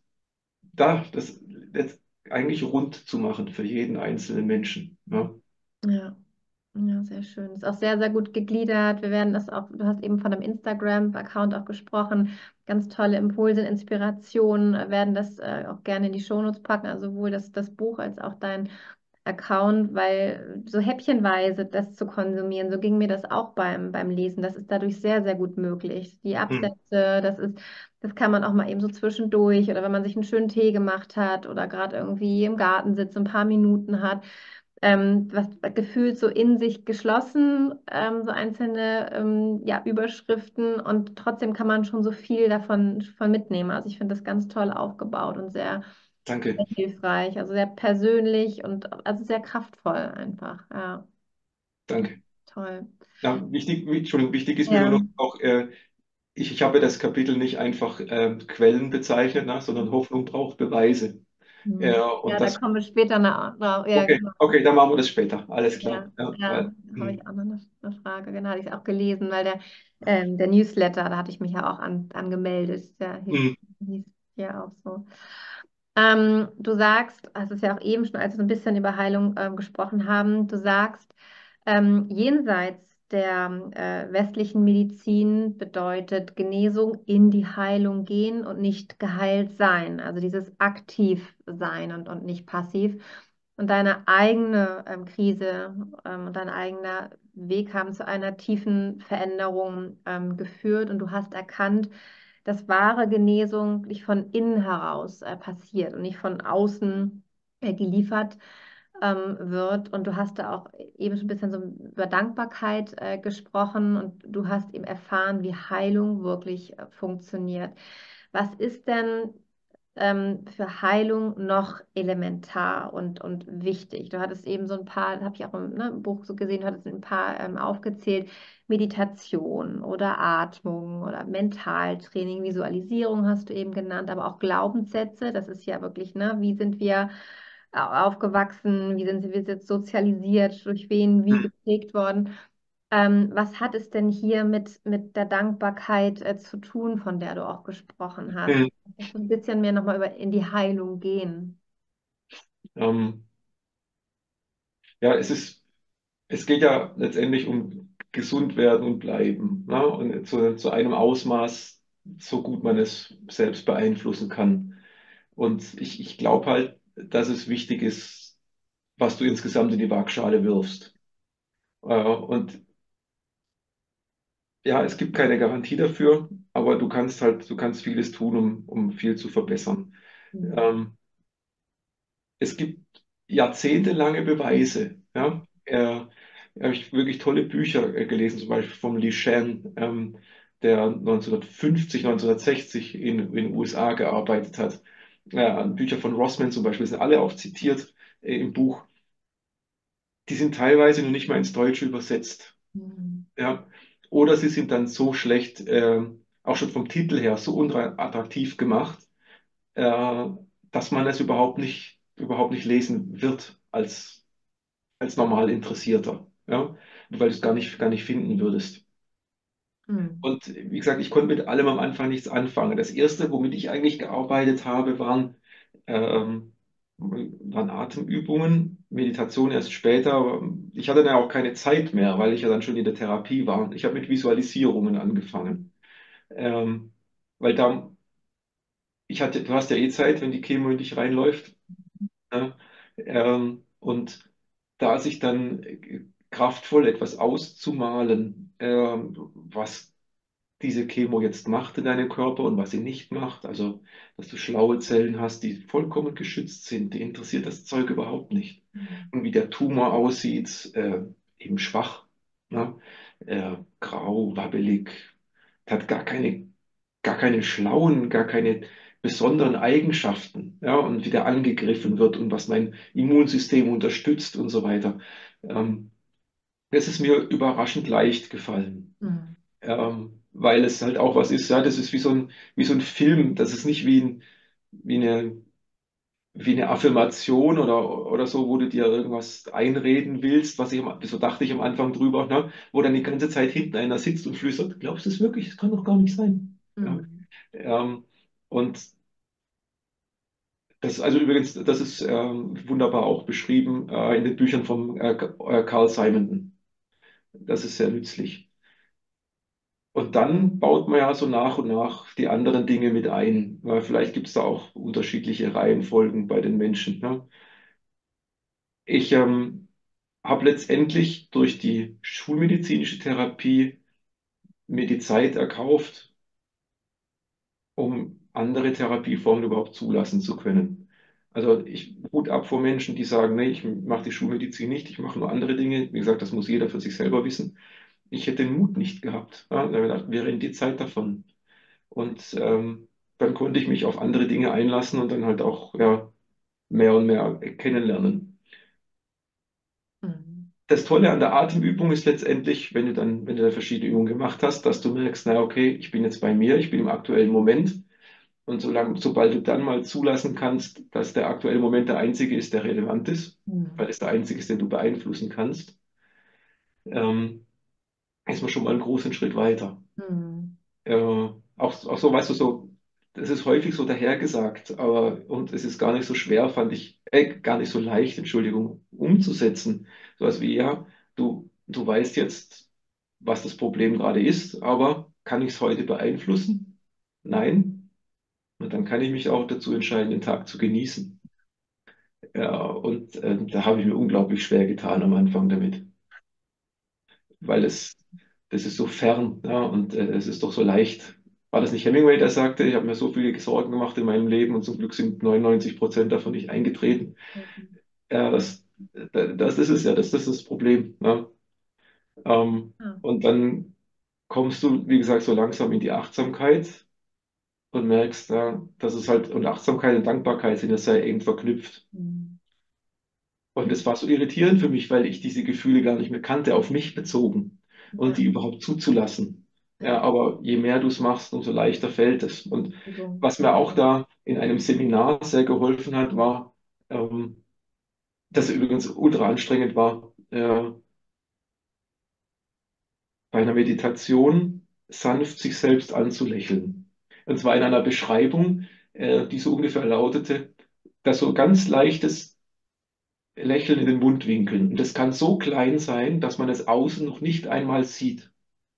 das eigentlich rund zu machen für jeden einzelnen Menschen. Ja. Ja. Ja, sehr schön. Ist auch sehr, sehr gut gegliedert. Wir werden das auch, du hast eben von einem Instagram-Account auch gesprochen. Ganz tolle Impulse, Inspirationen, werden das auch gerne in die Shownotes packen, also sowohl das Buch als auch dein Account, weil so häppchenweise das zu konsumieren, so ging mir das auch beim Lesen. Das ist dadurch sehr, sehr gut möglich. Die Hm, Absätze, das kann man auch mal eben so zwischendurch oder wenn man sich einen schönen Tee gemacht hat oder gerade irgendwie im Garten sitzt, ein paar Minuten hat, was gefühlt so in sich geschlossen, so einzelne ja, Überschriften und trotzdem kann man schon so viel davon mitnehmen. Also ich finde das ganz toll aufgebaut und sehr, danke, sehr hilfreich, also sehr persönlich und also sehr kraftvoll einfach. Ja, danke. toll. Ja, Entschuldigung, wichtig ist mir nur Ja. noch auch, ich habe das Kapitel nicht einfach Quellen bezeichnet, ne, sondern Hoffnung braucht Beweise. Hm. Und Ja, da das, kommen wir später nach. Ja, okay, genau. okay, dann machen wir das später. Alles klar. Ja, Ja, ja, weil, da habe ich auch noch eine Frage. Genau, hatte ich auch gelesen, weil der Newsletter, da hatte ich mich ja auch angemeldet. Der hm, hieß ja auch so. Du sagst, hast es ja auch eben schon, als wir so ein bisschen über Heilung gesprochen haben, du sagst, jenseits der westlichen Medizin bedeutet Genesung in die Heilung gehen und nicht geheilt sein. Also dieses aktiv sein und nicht passiv. Und deine eigene Krise und dein eigener Weg haben zu einer tiefen Veränderung geführt und du hast erkannt, dass wahre Genesung wirklich von innen heraus passiert und nicht von außen geliefert wird. Und du hast da auch eben schon ein bisschen so über Dankbarkeit gesprochen und du hast eben erfahren, wie Heilung wirklich funktioniert. Was ist denn für Heilung noch elementar und wichtig? Du hattest eben so ein paar, habe ich auch im Buch so gesehen, du hattest ein paar aufgezählt, Meditation oder Atmung oder Mentaltraining, Visualisierung hast du eben genannt, aber auch Glaubenssätze, das ist ja wirklich, ne, wie sind wir aufgewachsen, wie sind wir jetzt sozialisiert, durch wen, wie hm, geprägt worden. Was hat es denn hier mit der Dankbarkeit zu tun, von der du auch gesprochen hast? hm, So ein bisschen mehr nochmal in die Heilung gehen. ähm, ja, es geht ja letztendlich um gesund werden und bleiben, ne? Und zu einem Ausmaß, so gut man es selbst beeinflussen kann. Und ich glaube halt, dass es wichtig ist, was du insgesamt in die Waagschale wirfst. Und ja, es gibt keine Garantie dafür, aber du kannst vieles tun, um viel zu verbessern. Mhm. Ähm, Es gibt jahrzehntelange Beweise. Ja? Habe ich wirklich tolle Bücher gelesen, zum Beispiel vom Li Shan, der 1950, 1960 in den USA gearbeitet hat. Bücher von Rossman zum Beispiel sind alle auch zitiert im Buch. Die sind teilweise noch nicht mal ins Deutsche übersetzt. Mhm. Ja? Oder sie sind dann so schlecht, auch schon vom Titel her, so unattraktiv gemacht, äh, dass man es überhaupt nicht lesen wird als normal Interessierter, ja, weil du es gar nicht finden würdest. Mhm. Und wie gesagt, ich konnte mit allem am Anfang nichts anfangen. Das erste, womit ich eigentlich gearbeitet habe, waren Atemübungen, Meditation erst später. Ich hatte dann auch keine Zeit mehr, weil ich ja dann schon in der Therapie war. Ich habe mit Visualisierungen angefangen. Ähm, weil da, du hast ja eh Zeit, wenn die Chemo in dich reinläuft. Ne? Und da sich dann kraftvoll etwas auszumalen, was diese Chemo jetzt macht in deinem Körper und was sie nicht macht, also dass du schlaue Zellen hast, die vollkommen geschützt sind, die interessiert das Zeug überhaupt nicht. Mhm. Und wie der Tumor aussieht, eben schwach, ne? Grau, wabbelig, hat gar keine schlauen, gar keine besonderen Eigenschaften, ja, und wie der angegriffen wird und was mein Immunsystem unterstützt und so weiter. Ähm, Das ist mir überraschend leicht gefallen, Mhm. weil es halt auch was ist, ja, das ist wie so ein Film, das ist nicht wie wie eine Affirmation oder so, wo du dir irgendwas einreden willst, so dachte ich am Anfang drüber, ne, wo dann die ganze Zeit hinten einer sitzt und flüstert, glaubst du es wirklich? Das kann doch gar nicht sein. Ja. Mhm. Ähm, und also übrigens, das ist wunderbar auch beschrieben in den Büchern von Carl Simonton. Das ist sehr nützlich. Und dann baut man ja so nach und nach die anderen Dinge mit ein, weil vielleicht gibt es da auch unterschiedliche Reihenfolgen bei den Menschen, ne? Ich habe letztendlich durch die schulmedizinische Therapie mir die Zeit erkauft, um andere Therapieformen überhaupt zulassen zu können. Also ich Hut ab vor Menschen, die sagen, nee, ich mache die Schulmedizin nicht, ich mache nur andere Dinge. Wie gesagt, das muss jeder für sich selber wissen. Ich hätte den Mut nicht gehabt. Ja, da habe ich gedacht, wir rennen die Zeit davon. Und dann konnte ich mich auf andere Dinge einlassen und dann halt auch ja, mehr und mehr kennenlernen. Mhm. Das Tolle an der Atemübung ist letztendlich, wenn du da verschiedene Übungen gemacht hast, dass du merkst, na okay, ich bin jetzt bei mir, ich bin im aktuellen Moment. Und sobald du dann mal zulassen kannst, dass der aktuelle Moment der einzige ist, der relevant ist, weil Mhm. es der einzige ist, den du beeinflussen kannst, ähm, ist man schon mal einen großen Schritt weiter. Mhm. Auch so, weißt du, so, das ist häufig so dahergesagt, aber und es ist gar nicht so schwer, fand ich, gar nicht so leicht, Entschuldigung, umzusetzen. Sowas wie, ja, du weißt jetzt, was das Problem gerade ist, aber kann ich es heute beeinflussen? Nein. Und dann kann ich mich auch dazu entscheiden, den Tag zu genießen. Ja, und da habe ich mir unglaublich schwer getan am Anfang damit, weil das ist so fern, ja, und es ist doch so leicht. War das nicht Hemingway, der sagte, ich habe mir so viele Sorgen gemacht in meinem Leben und zum Glück sind 99% davon nicht eingetreten. Ja, das ist es ja, das ist das Problem. Ne? Ja. Und dann kommst du, wie gesagt, so langsam in die Achtsamkeit und merkst, ja, dass es halt, und Achtsamkeit und Dankbarkeit sind ja sehr eng verknüpft. Mhm. Und es war so irritierend für mich, weil ich diese Gefühle gar nicht mehr kannte, auf mich bezogen und Ja, die überhaupt zuzulassen. Ja, ja, aber je mehr du es machst, umso leichter fällt es. Und Übung. was mir auch da in einem Seminar sehr geholfen hat, war, ähm, das übrigens ultra anstrengend war, bei einer Meditation sanft sich selbst anzulächeln. Und zwar in einer Beschreibung, die so ungefähr lautete, dass so ganz leichtes Lächeln in den Mundwinkeln. Und das kann so klein sein, dass man es außen noch nicht einmal sieht.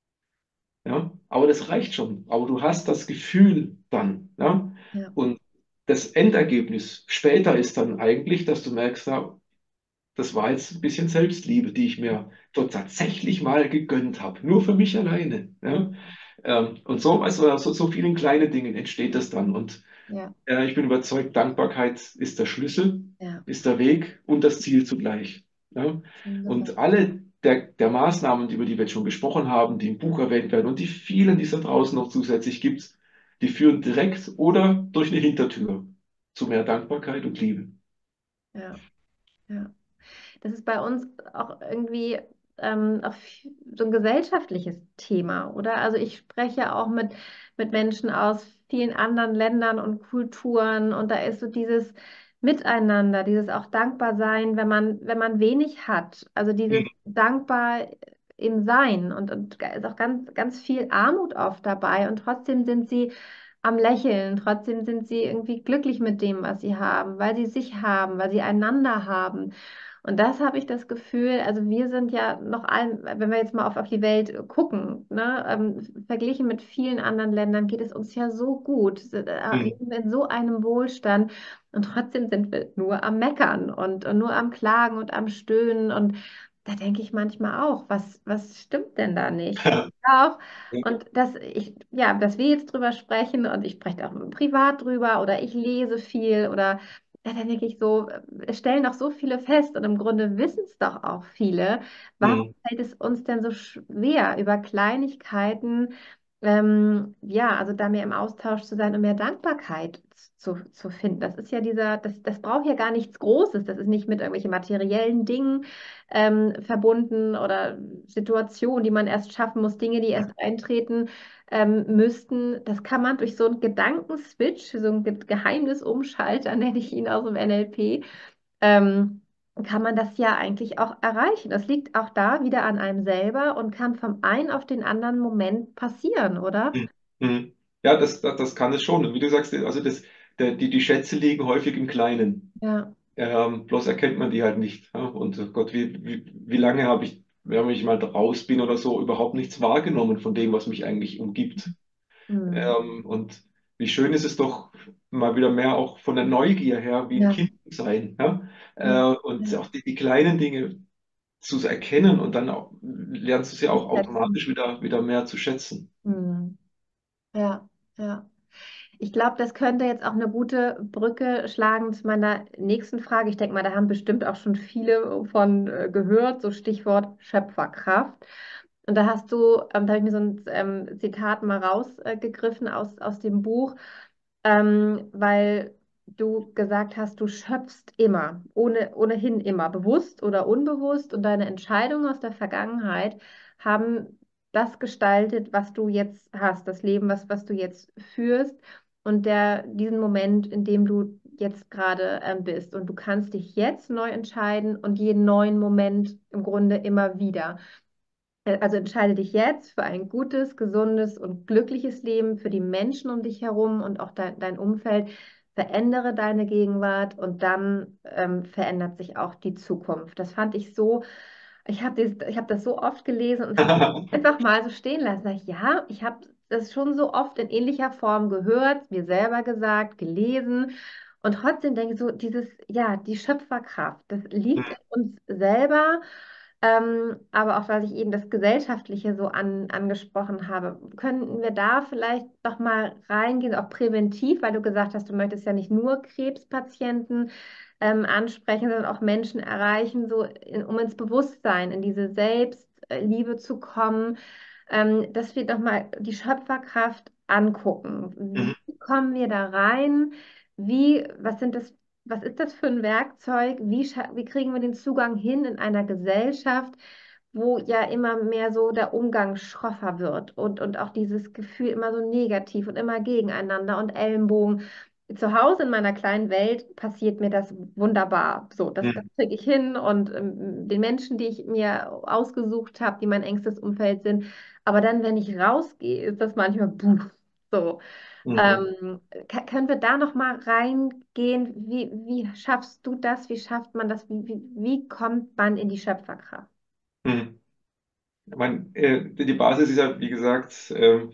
Ja? Aber das reicht schon. Aber du hast das Gefühl dann. Ja? Ja. Und das Endergebnis später ist dann eigentlich, dass du merkst, ja, das war jetzt ein bisschen Selbstliebe, die ich mir dort tatsächlich mal gegönnt habe. Nur für mich alleine. Ja? Und so, also, so vielen kleinen Dingen entsteht das dann. Und Ja, ich bin überzeugt, Dankbarkeit ist der Schlüssel, ja, ist der Weg und das Ziel zugleich. Ja? wunderbar. Und alle der Maßnahmen, über die wir jetzt schon gesprochen haben, die im Buch erwähnt werden und die vielen, die es da draußen noch zusätzlich gibt, die führen direkt oder durch eine Hintertür zu mehr Dankbarkeit und Liebe. Ja, ja. Das ist bei uns auch irgendwie auch so ein gesellschaftliches Thema, oder? Also ich spreche auch mit Menschen aus vielen anderen Ländern und Kulturen und da ist so dieses Miteinander, dieses auch dankbar sein, wenn man wenig hat. Also dieses dankbar im Sein und da ist auch ganz viel Armut oft dabei und trotzdem sind sie am Lächeln, trotzdem sind sie irgendwie glücklich mit dem, was sie haben, weil sie sich haben, weil sie einander haben. Und das habe ich das Gefühl, also wir sind ja noch ein, wenn wir jetzt mal auf die Welt gucken, ne, verglichen mit vielen anderen Ländern geht es uns ja so gut, Mhm. leben in so einem Wohlstand und trotzdem sind wir nur am Meckern und nur am Klagen und am Stöhnen und da denke ich manchmal auch, was stimmt denn da nicht? Und auch, und ja, dass wir jetzt drüber sprechen und ich spreche auch privat drüber oder ich lese viel oder ja, dann denke ich so, es stellen doch so viele fest und im Grunde wissen es doch auch viele. Warum Mhm. fällt es uns denn so schwer, über Kleinigkeiten, ja, also da mehr im Austausch zu sein und mehr Dankbarkeit zu finden? Das ist ja das braucht ja gar nichts Großes. Das ist nicht mit irgendwelchen materiellen Dingen verbunden oder Situationen, die man erst schaffen muss, Dinge, die erst eintreten müssten, das kann man durch so einen Gedankenswitch, so ein Geheimnisumschalter, nenne ich ihn aus dem NLP, ähm, kann man das ja eigentlich auch erreichen. Das liegt auch da wieder an einem selber und kann vom einen auf den anderen Moment passieren, oder? Mhm. Mhm. Ja, das kann es schon. Und wie du sagst, also die Schätze liegen häufig im Kleinen. Ja, Bloß erkennt man die halt nicht. Ja? Und Gott, wie lange habe ich wenn ich mal raus bin oder so, überhaupt nichts wahrgenommen von dem, was mich eigentlich umgibt. Mhm. Und wie schön ist es doch, mal wieder mehr auch von der Neugier her, wie ein Ja, Kind zu sein. Ja? ja, Und ja. auch die kleinen Dinge zu erkennen und dann auch, lernst du sie Zu auch schätzen. automatisch wieder mehr zu schätzen. Mhm. Ja, ja. Ich glaube, das könnte jetzt auch eine gute Brücke schlagen zu meiner nächsten Frage. Ich denke mal, da haben bestimmt auch schon viele von gehört, so Stichwort Schöpferkraft. Und da hast du, da habe ich mir so ein Zitat mal rausgegriffen aus dem Buch, weil du gesagt hast, du schöpfst immer, ohnehin immer, bewusst oder unbewusst, und deine Entscheidungen aus der Vergangenheit haben das gestaltet, was du jetzt hast, das Leben, was du jetzt führst und diesen Moment, in dem du jetzt gerade bist. Und du kannst dich jetzt neu entscheiden und jeden neuen Moment im Grunde immer wieder. Also entscheide dich jetzt für ein gutes, gesundes und glückliches Leben für die Menschen um dich herum und auch dein Umfeld. Verändere deine Gegenwart und dann verändert sich auch die Zukunft. Das fand ich so, ich hab das so oft gelesen und habe einfach mal so stehen lassen. Sag ich, ja, ich habe das schon so oft in ähnlicher Form gehört, mir selber gesagt, gelesen. Und trotzdem denke ich so, ja, die Schöpferkraft, das liegt in uns selber. Aber auch, weil ich eben das Gesellschaftliche so angesprochen habe, könnten wir da vielleicht noch mal reingehen, auch präventiv, weil du gesagt hast, du möchtest ja nicht nur Krebspatienten ansprechen, sondern auch Menschen erreichen, um ins Bewusstsein, in diese Selbstliebe zu kommen, dass wir doch mal die Schöpferkraft angucken. Mhm. Wie kommen wir da rein? Was ist das für ein Werkzeug? Wie kriegen wir den Zugang hin in einer Gesellschaft, wo ja immer mehr so der Umgang schroffer wird und auch dieses Gefühl immer so negativ und immer gegeneinander und Ellenbogen. Zu Hause in meiner kleinen Welt passiert mir das wunderbar. So, das Mhm. kriege ich hin und den Menschen, die ich mir ausgesucht habe, die mein engstes Umfeld sind. Aber dann, wenn ich rausgehe, ist das manchmal puh, so. Mhm. Können wir da noch mal reingehen? Wie schaffst du das? Wie schafft man das? Wie kommt man in die Schöpferkraft? Mhm. Ich meine, die Basis ist ja, wie gesagt,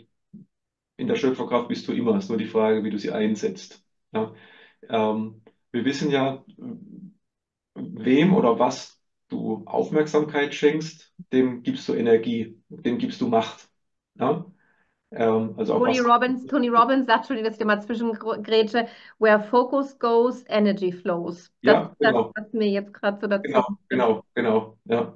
in der Schöpferkraft bist du immer. Es ist nur die Frage, wie du sie einsetzt. Ja? Wir wissen ja, wem oder was du Aufmerksamkeit schenkst, dem gibst du Energie, dem gibst du Macht. Ja? Also auf was. Tony Robbins sagt schon, dass ich da mal zwischengrätsche, where focus goes, energy flows. Das ist Ja, das, genau. was mir jetzt gerade so dazu Genau, ist. genau, genau, ja.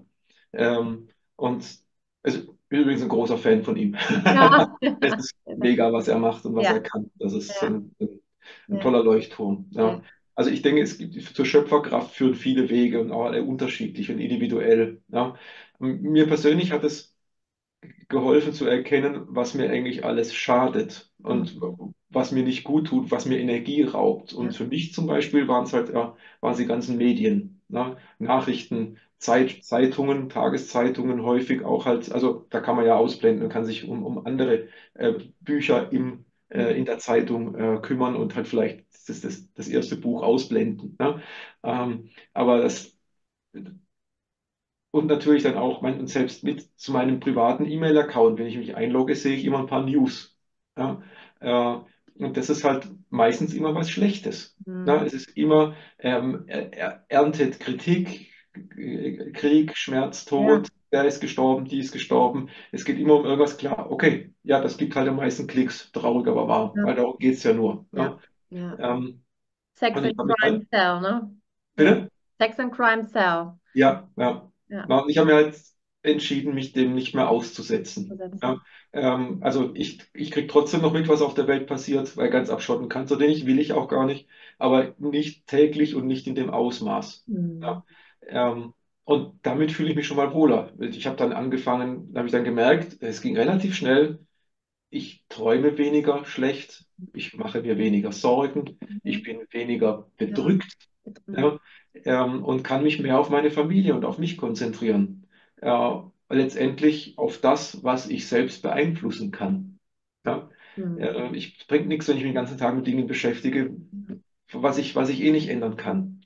Und also, ich bin übrigens ein großer Fan von ihm. Ja, Es ist mega, was er macht und was er ja, kann. Das ist ja, ein ja, toller Leuchtturm. ja. Ja. Also ich denke, es gibt zur Schöpferkraft führen viele Wege und auch alle unterschiedlich und individuell. Ja. Mir persönlich hat es geholfen zu erkennen, was mir eigentlich alles schadet und Mhm. was mir nicht gut tut, was mir Energie raubt. Und Ja. für mich zum Beispiel waren es halt, waren die ganzen Medien, ne? Nachrichten, Zeitungen, Tageszeitungen häufig auch halt, also da kann man ja ausblenden und kann sich um andere Bücher in der Zeitung kümmern und halt vielleicht das erste Buch ausblenden. Ne? Aber das und natürlich dann auch und selbst mit zu meinem privaten E-Mail-Account, wenn ich mich einlogge, sehe ich immer ein paar News. Ja? Und das ist halt meistens immer was Schlechtes. Ja? Mhm. Es ist immer erntet Kritik, Krieg, Schmerz, Ja, Tod, der ist gestorben, die ist gestorben. Es geht immer um irgendwas klar. Okay, ja, das gibt halt am meisten Klicks, traurig, aber wahr, ja, weil darum geht es ja nur. ja, Ja? ja. Ähm, Sex und ich and habe mich halt, Crime Cell, ne? Ja. bitte? Sex and Crime Cell. Ja, ja. Ja, Na, und ich habe mir halt entschieden, mich dem nicht mehr auszusetzen. Ja, besetzen. also ich kriege trotzdem noch mit, was auf der Welt passiert, weil ganz abschotten kannst du den nicht, will ich auch gar nicht, aber nicht täglich und nicht in dem Ausmaß. Mhm. Ja, und damit fühle ich mich schon mal wohler. Ich habe dann angefangen, habe ich dann gemerkt, es ging relativ schnell. Ich träume weniger schlecht, ich mache mir weniger Sorgen, ich Mhm. bin weniger Ja. bedrückt, Mhm. ja, und kann mich mehr auf meine Familie und auf mich konzentrieren. Letztendlich auf das, was ich selbst beeinflussen kann. Ja, Mhm. ich bringt nichts, wenn ich mich den ganzen Tag mit Dingen beschäftige, was ich eh nicht ändern kann.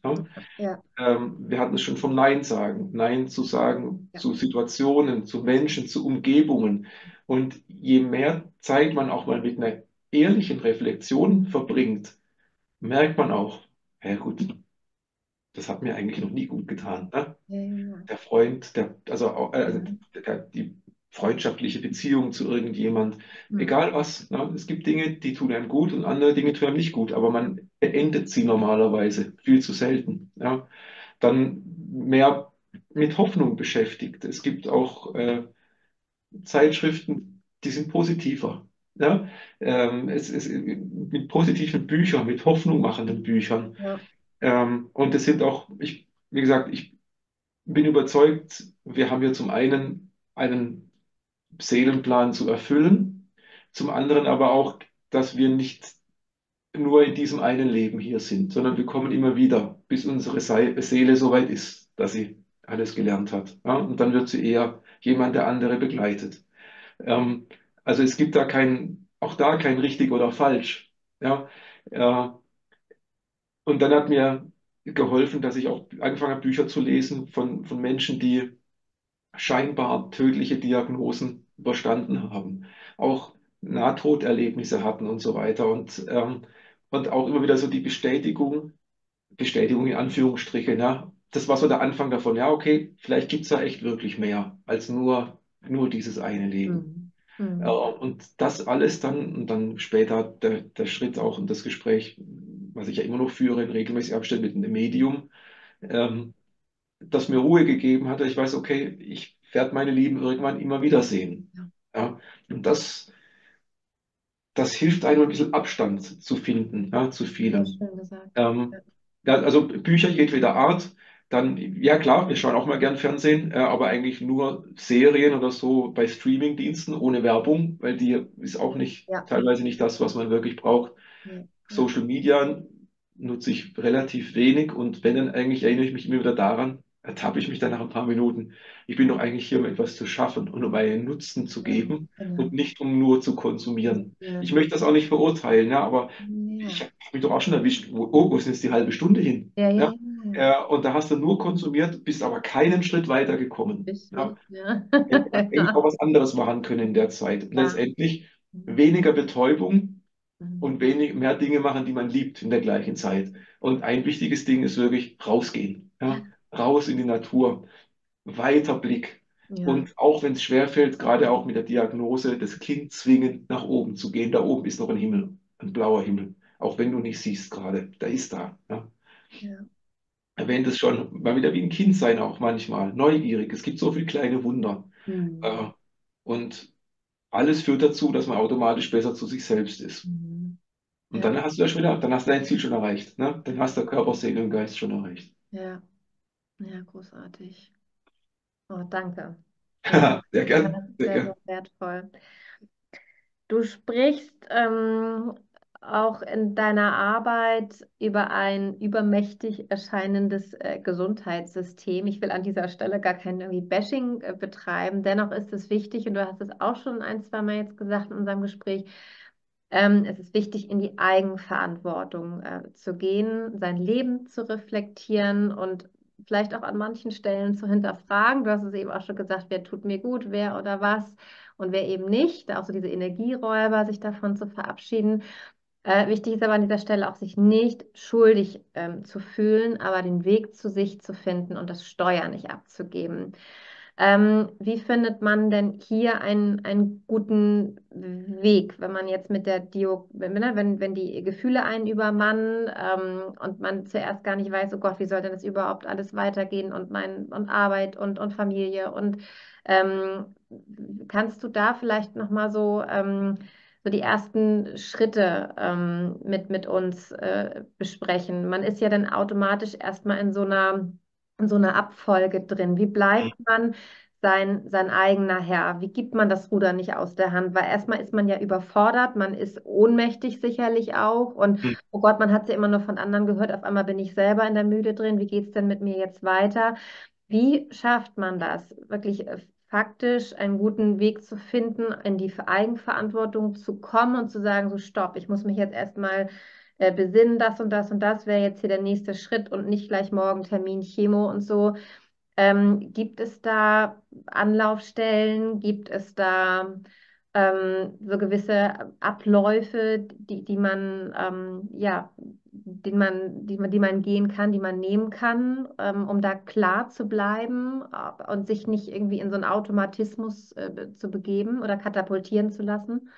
Ja? Ja. Wir hatten es schon vom Nein sagen. Nein zu sagen Ja. zu Situationen, zu Menschen, zu Umgebungen. Und je mehr Zeit man auch mal mit einer ehrlichen Reflexion verbringt, merkt man auch, ja gut, das hat mir eigentlich noch nie gut getan. Ne? Ja, ja. Der Freund, also Ja. die freundschaftliche Beziehung zu irgendjemand, Hm. egal was. Ne? Es gibt Dinge, die tun einem gut und andere Dinge tun einem nicht gut, aber man beendet sie normalerweise viel zu selten. Ja? Dann mehr mit Hoffnung beschäftigt. Es gibt auch Zeitschriften, die sind positiver. Ja? Mit positiven Büchern, mit Hoffnung machenden Büchern. Ja. Und es sind auch, wie gesagt, ich bin überzeugt, wir haben hier zum einen Seelenplan zu erfüllen, zum anderen aber auch, dass wir nicht nur in diesem einen Leben hier sind, sondern wir kommen immer wieder, bis unsere Seele so weit ist, dass sie alles gelernt hat. Ja? Und dann wird sie eher jemand, der andere begleitet. Ähm, also es gibt auch da kein richtig oder falsch. Ja? Äh, und dann hat mir geholfen, dass ich auch angefangen habe, Bücher zu lesen von Menschen, die scheinbar tödliche Diagnosen überstanden haben, auch Nahtoderlebnisse hatten und so weiter. Und auch immer wieder so die Bestätigung in Anführungsstrichen, ja. Das war so der Anfang davon, ja, okay, vielleicht gibt es da echt wirklich mehr als nur dieses eine Leben. Hm. Hm. Und das alles dann, und dann später der Schritt auch in das Gespräch, was ich ja immer noch führe, in regelmäßigen Abständen mit einem Medium, ähm, das mir Ruhe gegeben hat. Ich weiß, okay, ich werde meine Lieben irgendwann immer wieder sehen. Ja. Ja? Und das hilft einem ein bisschen Abstand zu finden, ja, zu Sehr vielem. schön gesagt. Ja. Ähm, ja, also Bücher jedweder Art. Dann, ja klar, wir schauen auch mal gern Fernsehen, aber eigentlich nur Serien oder so bei Streamingdiensten ohne Werbung, weil die ist auch nicht, Ja. teilweise nicht das, was man wirklich braucht. Nee. Ja. Social Media nutze ich relativ wenig und wenn, dann eigentlich erinnere ich mich immer wieder daran, ertappe ich mich dann nach ein paar Minuten. Ich bin doch eigentlich hier, um etwas zu schaffen und um einen Nutzen zu Ja. geben und Genau. nicht um nur zu konsumieren. Ich Ja. möchte das auch nicht verurteilen, ja, aber ich Ja. habe mich doch auch schon erwischt, wo ist denn jetzt die halbe Stunde hin? Ja, ja, Ja? ja. Und da hast du nur konsumiert, bist aber keinen Schritt weiter gekommen. Ja? Richtig, ja. Hätte eigentlich auch Ja. was anderes machen können in der Zeit. Und Ja. letztendlich weniger Betäubung Mhm. und mehr Dinge machen, die man liebt in der gleichen Zeit. Und ein wichtiges Ding ist wirklich rausgehen, ja? Raus in die Natur, weiter Blick. Ja. Und auch wenn es schwerfällt, gerade auch mit der Diagnose, das Kind zwingen, nach oben zu gehen. Da oben ist noch ein Himmel, ein blauer Himmel. Auch wenn du nicht siehst gerade, da ist da. Ja? Ja. Erwähnt es schon, mal wieder wie ein Kind sein auch manchmal, neugierig. Es gibt so viele kleine Wunder. Mhm. Äh, und alles führt dazu, dass man automatisch besser zu sich selbst ist. Mhm. Und Ja. dann hast du ja schon wieder, dann hast du dein Ziel schon erreicht. Ne? Dann hast du Körper, Seele und Geist schon erreicht. Ja. Ja, großartig. Oh, danke. Ja, Sehr ja, gern, sehr sehr, gern. sehr wertvoll. Du sprichst auch in deiner Arbeit über ein übermächtig erscheinendes Gesundheitssystem. Ich will an dieser Stelle gar kein irgendwie Bashing betreiben. Dennoch ist es wichtig, und du hast es auch schon ein, zwei Mal jetzt gesagt in unserem Gespräch, es ist wichtig, in die Eigenverantwortung zu gehen, sein Leben zu reflektieren und vielleicht auch an manchen Stellen zu hinterfragen. Du hast es eben auch schon gesagt, wer tut mir gut, wer oder was und wer eben nicht. Auch so diese Energieräuber, sich davon zu verabschieden. Wichtig ist aber an dieser Stelle auch, sich nicht schuldig zu fühlen, aber den Weg zu sich zu finden und das Steuer nicht abzugeben. Wie findet man denn hier einen guten Weg, wenn man jetzt mit der wenn die Gefühle einen übermannen und man zuerst gar nicht weiß, oh Gott, wie soll denn das überhaupt alles weitergehen und Arbeit und Familie und ähm, kannst du da vielleicht nochmal so die ersten Schritte mit uns besprechen? Man ist ja dann automatisch erstmal in so einer Abfolge drin. Wie bleibt man sein eigener Herr? Wie gibt man das Ruder nicht aus der Hand? Weil erstmal ist man ja überfordert, man ist ohnmächtig sicherlich auch und Hm. oh Gott, man hat es ja immer nur von anderen gehört, auf einmal bin ich selber in der Mühle drin. Wie geht es denn mit mir jetzt weiter? Wie schafft man das, wirklich faktisch einen guten Weg zu finden, in die Eigenverantwortung zu kommen und zu sagen, so stopp, ich muss mich jetzt erstmal besinnen, das und das wäre jetzt hier der nächste Schritt und nicht gleich morgen Termin Chemo und so. Gibt es da Anlaufstellen? Gibt es da so gewisse Abläufe, die man, ja, die man gehen kann, die man nehmen kann, um da klar zu bleiben und sich nicht irgendwie in so einen Automatismus zu begeben oder katapultieren zu lassen?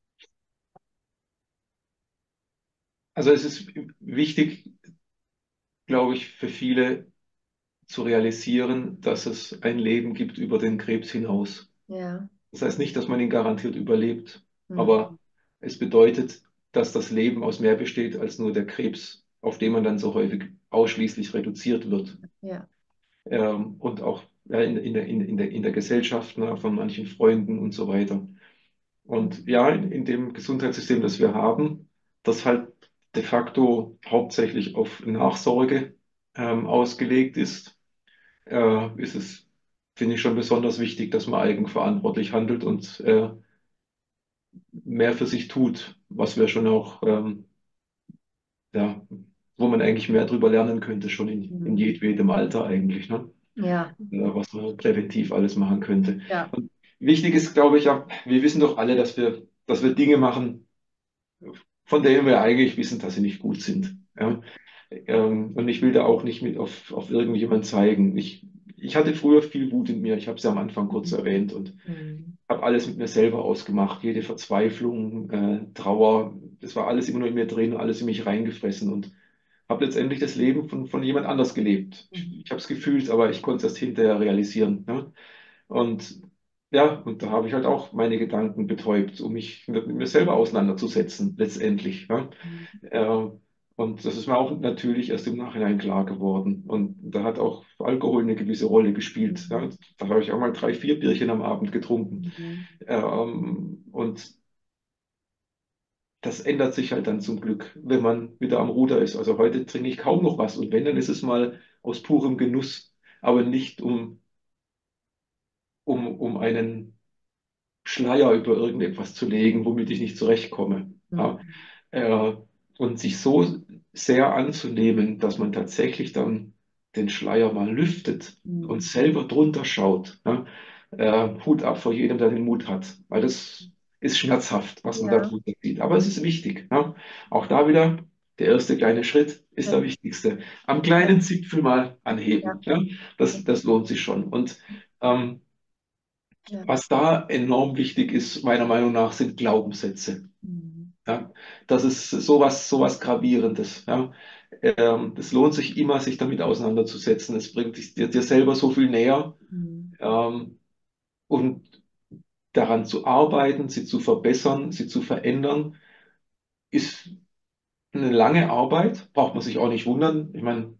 Also es ist wichtig, glaube ich, für viele zu realisieren, dass es ein Leben gibt über den Krebs hinaus. Ja. Das heißt nicht, dass man ihn garantiert überlebt, Mhm. aber es bedeutet, dass das Leben aus mehr besteht als nur der Krebs, auf den man dann so häufig ausschließlich reduziert wird. Ja. Und auch ja, in der Gesellschaft, ne, von manchen Freunden und so weiter. Und Mhm. ja, in dem Gesundheitssystem, das wir haben, das halt de facto hauptsächlich auf Nachsorge ausgelegt ist es, finde ich, schon besonders wichtig, dass man eigenverantwortlich handelt und mehr für sich tut, was wir schon auch, ja, wo man eigentlich mehr drüber lernen könnte, schon in Mhm. jedem Alter eigentlich, ne? Ja. Was man präventiv alles machen könnte. Ja. Und wichtig ist, glaube ich, ja, wir wissen doch alle, dass wir Dinge machen, von denen wir eigentlich wissen, dass sie nicht gut sind. Ja? Und ich will da auch nicht mit auf irgendjemand zeigen. Ich hatte früher viel Wut in mir, ich habe es ja am Anfang kurz Mhm. erwähnt und Mhm. habe alles mit mir selber ausgemacht, jede Verzweiflung, Trauer, das war alles immer nur in mir drin, alles in mich reingefressen und habe letztendlich das Leben von jemand anders gelebt. Mhm. Ich habe es gefühlt, aber ich konnte es erst hinterher realisieren. Ne? Und ja, und da habe ich halt auch meine Gedanken betäubt, um mich mit mir selber auseinanderzusetzen, letztendlich. Ja? Mhm. Äh, und das ist mir auch natürlich erst im Nachhinein klar geworden. Und da hat auch Alkohol eine gewisse Rolle gespielt. Ja? Mhm. Da habe ich auch mal 3, 4 Bierchen am Abend getrunken. Mhm. Und das ändert sich halt dann zum Glück, wenn man wieder am Ruder ist. Also heute trinke ich kaum noch was. Und wenn, dann ist es mal aus purem Genuss, aber nicht um einen Schleier über irgendetwas zu legen, womit ich nicht zurechtkomme. Ja? Mhm. Äh, und sich so sehr anzunehmen, dass man tatsächlich dann den Schleier mal lüftet und Mhm. selber drunter schaut. Ja? Hut ab vor jedem, der den Mut hat, weil das ist schmerzhaft, was man da Ja. drunter sieht. Aber es ist wichtig. Ja? Auch da wieder, der erste kleine Schritt ist der Ja. wichtigste. Am kleinen Zipfel mal anheben. Ja. Ja? Das lohnt sich schon. Und ähm, Ja. was da enorm wichtig ist, meiner Meinung nach, sind Glaubenssätze. Mhm. Ja, das ist sowas Gravierendes. Ja. Das lohnt sich immer, sich damit auseinanderzusetzen. Es bringt dir selber so viel näher. Mhm. Ähm, und daran zu arbeiten, sie zu verbessern, sie zu verändern, ist eine lange Arbeit, braucht man sich auch nicht wundern. Ich meine,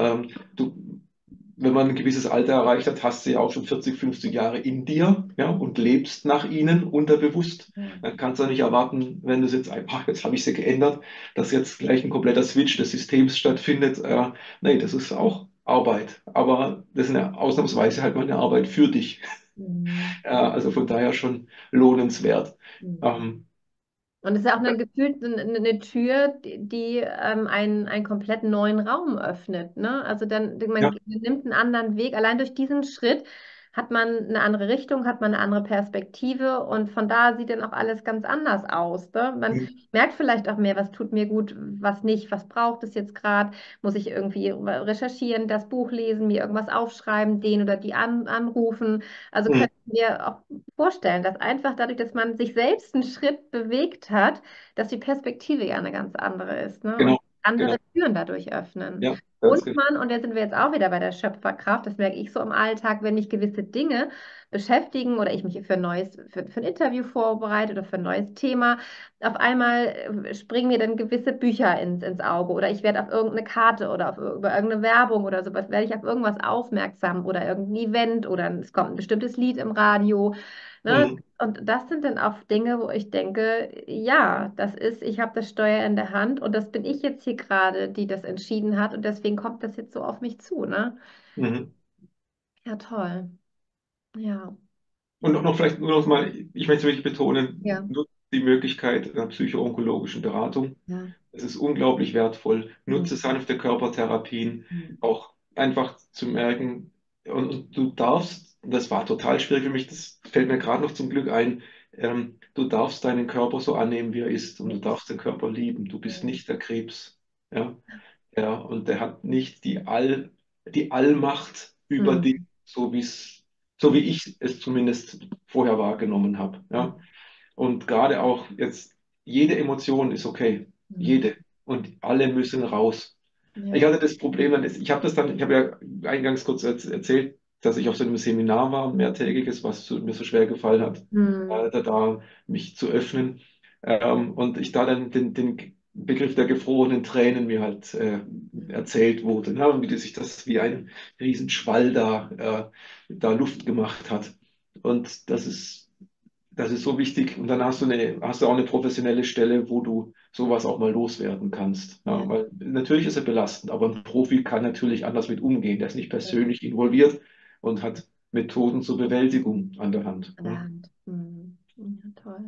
du, wenn man ein gewisses Alter erreicht hat, hast du ja auch schon 40, 50 Jahre in dir, ja, und lebst nach ihnen unterbewusst. Ja. Dann kannst du nicht erwarten, wenn du es jetzt einfach, jetzt habe ich sie geändert, dass jetzt gleich ein kompletter Switch des Systems stattfindet. Nee, das ist auch Arbeit. Aber das ist eine, ausnahmsweise halt mal eine Arbeit für dich. Mhm. Also von daher schon lohnenswert. Mhm. Ähm, Und es ist ja auch eine gefühlt eine Tür, die einen komplett neuen Raum öffnet, ne? Also dann, ja. man nimmt einen anderen Weg. Allein durch diesen Schritt hat man eine andere Richtung, hat man eine andere Perspektive und von da sieht dann auch alles ganz anders aus, ne? Man merkt vielleicht auch mehr, was tut mir gut, was nicht, was braucht es jetzt gerade, muss ich irgendwie recherchieren, das Buch lesen, mir irgendwas aufschreiben, den oder die anrufen. Also Mhm. können wir auch vorstellen, dass einfach dadurch, dass man sich selbst einen Schritt bewegt hat, dass die Perspektive ja eine ganz andere ist, ne? Und Genau, andere genau. Türen dadurch öffnen. Ja, ganz Und genau. man, und da sind wir jetzt auch wieder bei der Schöpferkraft, das merke ich so im Alltag, wenn mich gewisse Dinge beschäftigen oder ich mich für ein Interview vorbereite oder für ein neues Thema, auf einmal springen mir dann gewisse Bücher ins Auge oder ich werde auf irgendeine Karte oder über irgendeine Werbung oder sowas, werde ich auf irgendwas aufmerksam oder irgendein Event oder es kommt ein bestimmtes Lied im Radio. Ne? Mhm. Und das sind dann auch Dinge, wo ich denke, ja, ich habe das Steuer in der Hand und das bin ich jetzt hier gerade, die das entschieden hat und deswegen kommt das jetzt so auf mich zu, ne? Mhm. Ja, toll. Ja, Und auch noch vielleicht nur noch mal, ich möchte wirklich betonen, ja, nur die Möglichkeit einer psycho-onkologischen Beratung. ja. Es ist unglaublich wertvoll. Nutze Mhm. sanfte Körpertherapien, Mhm. auch einfach zu merken, und du darfst, das war total schwierig für mich, das fällt mir gerade noch zum Glück ein, du darfst deinen Körper so annehmen, wie er ist, und du Yes. darfst den Körper lieben. Du bist Ja. nicht der Krebs. Ja, ja, und der hat nicht die Allmacht über Mhm. dich, so wie ich es zumindest vorher wahrgenommen habe. Ja. Und gerade auch jetzt, jede Emotion ist okay. Mhm. Jede. Und alle müssen raus. Ich Ja. hatte das Problem, ich habe ja eingangs kurz erzählt, dass ich auf so einem Seminar war, ein mehrtägiges, mir so schwer gefallen hat, Mhm. da mich zu öffnen. Und ich da dann den Begriff der gefrorenen Tränen mir halt erzählt wurde, ne? Und wie sich das wie ein Riesenschwall da Luft gemacht hat. Und das ist so wichtig. Und dann hast du auch eine professionelle Stelle, wo du sowas auch mal loswerden kannst. Ja, Ja. weil natürlich ist er belastend, aber ein Profi kann natürlich anders mit umgehen. Der ist nicht persönlich involviert und hat Methoden zur Bewältigung an der Hand. An der Ja. Hand. Mhm. Ja, toll.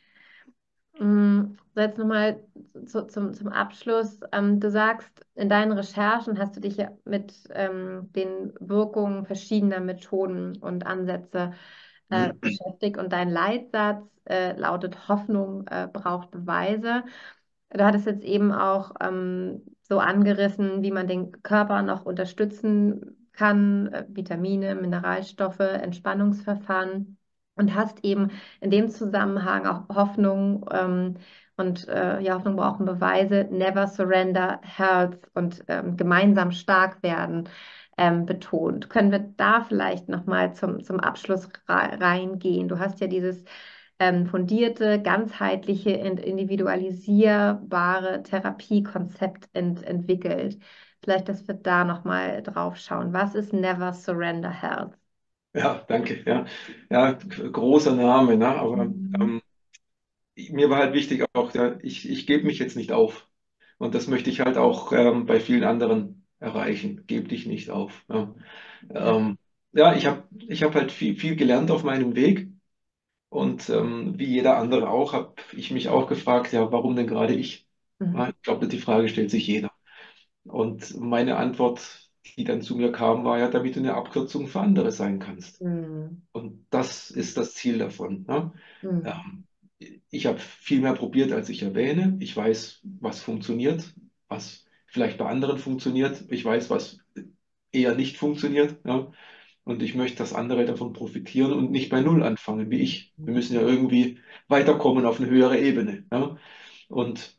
So jetzt nochmal zum Abschluss. Du sagst, in deinen Recherchen hast du dich ja mit den Wirkungen verschiedener Methoden und Ansätze beschäftigt und dein Leitsatz lautet: Hoffnung braucht Beweise. Du hattest jetzt eben auch so angerissen, wie man den Körper noch unterstützen kann, Vitamine, Mineralstoffe, Entspannungsverfahren, und hast eben in dem Zusammenhang auch Hoffnung und ja, Hoffnung brauchen Beweise, never surrender, health und gemeinsam stark werden betont. Können wir da vielleicht nochmal zum Abschluss reingehen? Du hast ja dieses fundierte, ganzheitliche und individualisierbare Therapiekonzept entwickelt. Vielleicht, dass wir da nochmal drauf schauen. Was ist Never Surrender Health? Ja, danke. Ja, ja, großer Name, ne? Aber Mhm. mir war halt wichtig auch, ja, ich gebe mich jetzt nicht auf. Und das möchte ich halt auch bei vielen anderen erreichen. Geb dich nicht auf. Ja, Ja. ja, ich hab halt viel gelernt auf meinem Weg. Und wie jeder andere auch, habe ich mich auch gefragt, ja, warum denn gerade ich? Ja, Mhm. ich glaube, die Frage stellt sich jeder. Und meine Antwort, die dann zu mir kam, war ja, damit du eine Abkürzung für andere sein kannst. Mhm. Und das ist das Ziel davon. Ne? Mhm. Ähm, Ich habe viel mehr probiert, als ich erwähne. Ich weiß, was funktioniert, was vielleicht bei anderen funktioniert. Ich weiß, was eher nicht funktioniert. Ja? Und ich möchte, dass andere davon profitieren und nicht bei Null anfangen, wie ich. Wir müssen ja irgendwie weiterkommen auf eine höhere Ebene. Ja? Und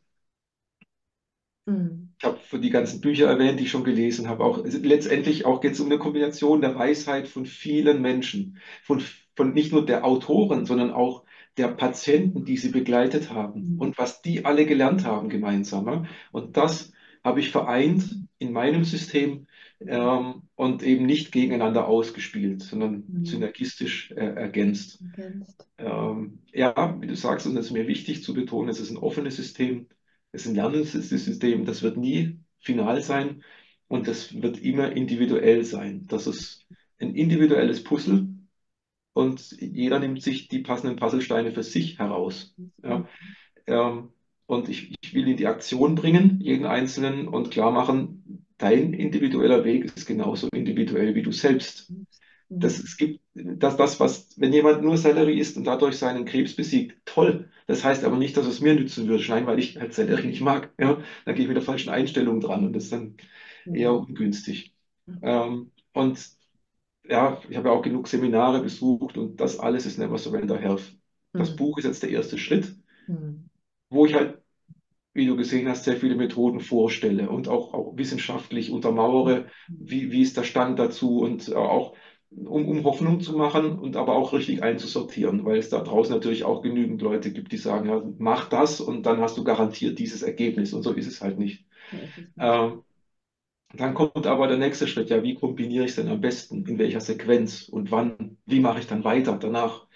Mhm. ich habe für die ganzen Bücher erwähnt, die ich schon gelesen habe. Auch letztendlich auch geht es um eine Kombination der Weisheit von vielen Menschen, von nicht nur der Autoren, sondern auch der Patienten, die sie begleitet haben Mhm. und was die alle gelernt haben gemeinsam. Ja. Und das habe ich vereint in meinem System und eben nicht gegeneinander ausgespielt, sondern Mhm. synergistisch ergänzt. Ergänzt. Ja, wie du sagst, und das ist mir wichtig zu betonen, es ist ein offenes System, es ist ein Lernsystem, das wird nie final sein und das wird immer individuell sein. Das ist ein individuelles Puzzle und jeder nimmt sich die passenden Puzzlesteine für sich heraus. Mhm. Ja, und ich will in die Aktion bringen, jeden Einzelnen, und klar machen, dein individueller Weg ist genauso individuell wie du selbst. Mhm. Es gibt wenn jemand nur Sellerie isst und dadurch seinen Krebs besiegt, toll. Das heißt aber nicht, dass es mir nützen würde. Nein, weil ich halt Sellerie nicht mag. Ja, da gehe ich mit der falschen Einstellung dran und das ist dann eher Mhm. ungünstig. Und ja, ich habe ja auch genug Seminare besucht und das alles ist Never Surrender Health. Das Mhm. Buch ist jetzt der erste Schritt, Mhm. wo ich halt, wie du gesehen hast, sehr viele Methoden vorstelle und auch wissenschaftlich untermauere, wie ist der Stand dazu und auch um Hoffnung zu machen und aber auch richtig einzusortieren, weil es da draußen natürlich auch genügend Leute gibt, die sagen, ja, mach das und dann hast du garantiert dieses Ergebnis und so ist es halt nicht. So ist es nicht. Ähm, Dann kommt aber der nächste Schritt, ja, wie kombiniere ich es denn am besten, in welcher Sequenz und wann, wie mache ich dann weiter danach?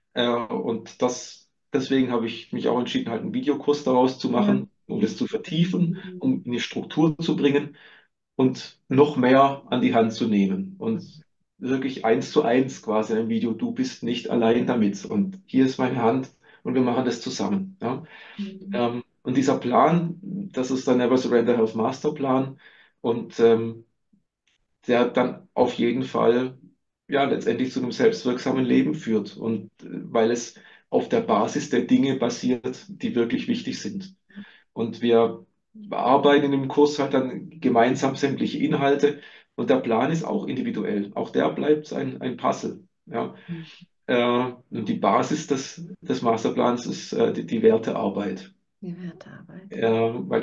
Deswegen habe ich mich auch entschieden, halt einen Videokurs daraus zu Ja. machen, um das zu vertiefen, Mhm. um in die Struktur zu bringen und noch mehr an die Hand zu nehmen. Und wirklich eins zu eins quasi ein Video, du bist nicht allein damit. Und hier ist meine Hand und wir machen das zusammen. Ja? Mhm. Und dieser Plan, das ist der Never Surrender Health Masterplan und der dann auf jeden Fall ja letztendlich zu einem selbstwirksamen Leben führt und weil es auf der Basis der Dinge basiert, die wirklich wichtig sind. Und wir bearbeiten in dem Kurs halt dann gemeinsam sämtliche Inhalte und der Plan ist auch individuell. Auch der bleibt ein Puzzle. Ja. Und die Basis des Masterplans ist die Wertearbeit. Die Wertearbeit. Weil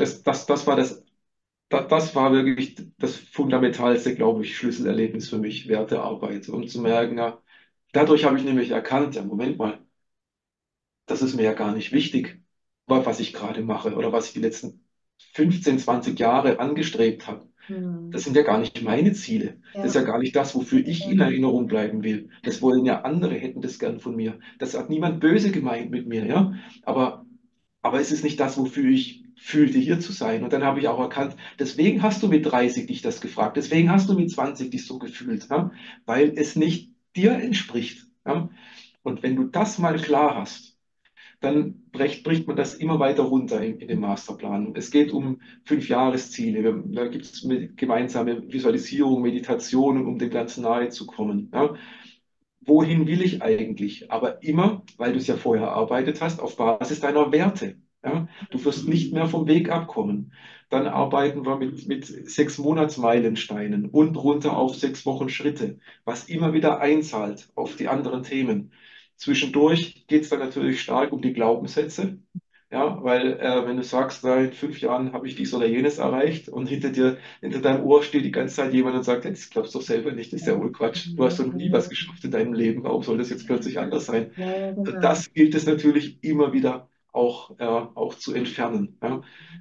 das war wirklich das fundamentalste, glaube ich, Schlüsselerlebnis für mich, Wertearbeit, um zu merken, ja, dadurch habe ich nämlich erkannt, ja, Moment mal, das ist mir ja gar nicht wichtig, was ich gerade mache oder was ich die letzten 15, 20 Jahre angestrebt habe. Das sind ja gar nicht meine Ziele. Das ist ja gar nicht das, wofür ich in Erinnerung bleiben will. Das wollen ja andere, hätten das gern von mir. Das hat niemand böse gemeint mit mir, ja. Aber es ist nicht das, wofür ich fühlte, hier zu sein. Und dann habe ich auch erkannt, deswegen hast du mit 30 dich das gefragt, deswegen hast du mit 20 dich so gefühlt, ja? Weil es nicht dir entspricht. Ja? Und wenn du das mal klar hast, dann bricht man das immer weiter runter in den Masterplan. Es geht um 5-Jahresziele. Da gibt es gemeinsame Visualisierung, Meditationen, um dem Ganzen nahe zu kommen. Ja? Wohin will ich eigentlich? Aber immer, weil du es ja vorher erarbeitet hast, auf Basis deiner Werte. Ja? Du wirst nicht mehr vom Weg abkommen. Dann arbeiten wir mit 6 Monatsmeilensteinen und runter auf 6 Wochen Schritte, was immer wieder einzahlt auf die anderen Themen. Zwischendurch geht es dann natürlich stark um die Glaubenssätze. Ja, weil wenn du sagst, in 5 Jahren habe ich dies oder jenes erreicht und hinter deinem Ohr steht die ganze Zeit jemand und sagt, das glaubst du doch selber nicht, das ist ja wohl Quatsch. Du hast doch noch nie was geschafft in deinem Leben, warum soll das jetzt plötzlich anders sein? Ja, genau. Das gilt es natürlich immer wieder auch zu entfernen. Ja.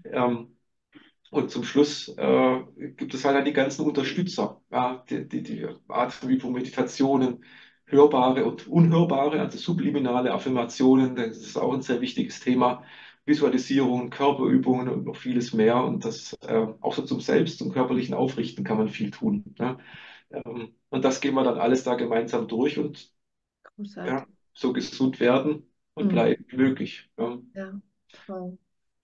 Und zum Schluss gibt es halt dann die ganzen Unterstützer, ja, die Atemübungen, Meditationen, hörbare und unhörbare, also subliminale Affirmationen, das ist auch ein sehr wichtiges Thema, Visualisierung, Körperübungen und noch vieles mehr. Und das auch so zum körperlichen Aufrichten kann man viel tun. Ja. Und das gehen wir dann alles da gemeinsam durch und Großartig. ja, so gesund werden und bleiben wie möglich. Ja. Ja, toll.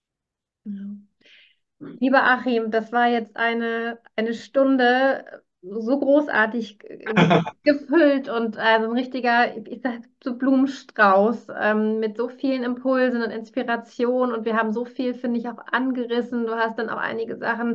Ja. Lieber Achim, das war jetzt eine Stunde so großartig gefüllt und also ein richtiger, ich sag so Blumenstrauß mit so vielen Impulsen und Inspirationen und wir haben so viel, finde ich, auch angerissen. Du hast dann auch einige Sachen,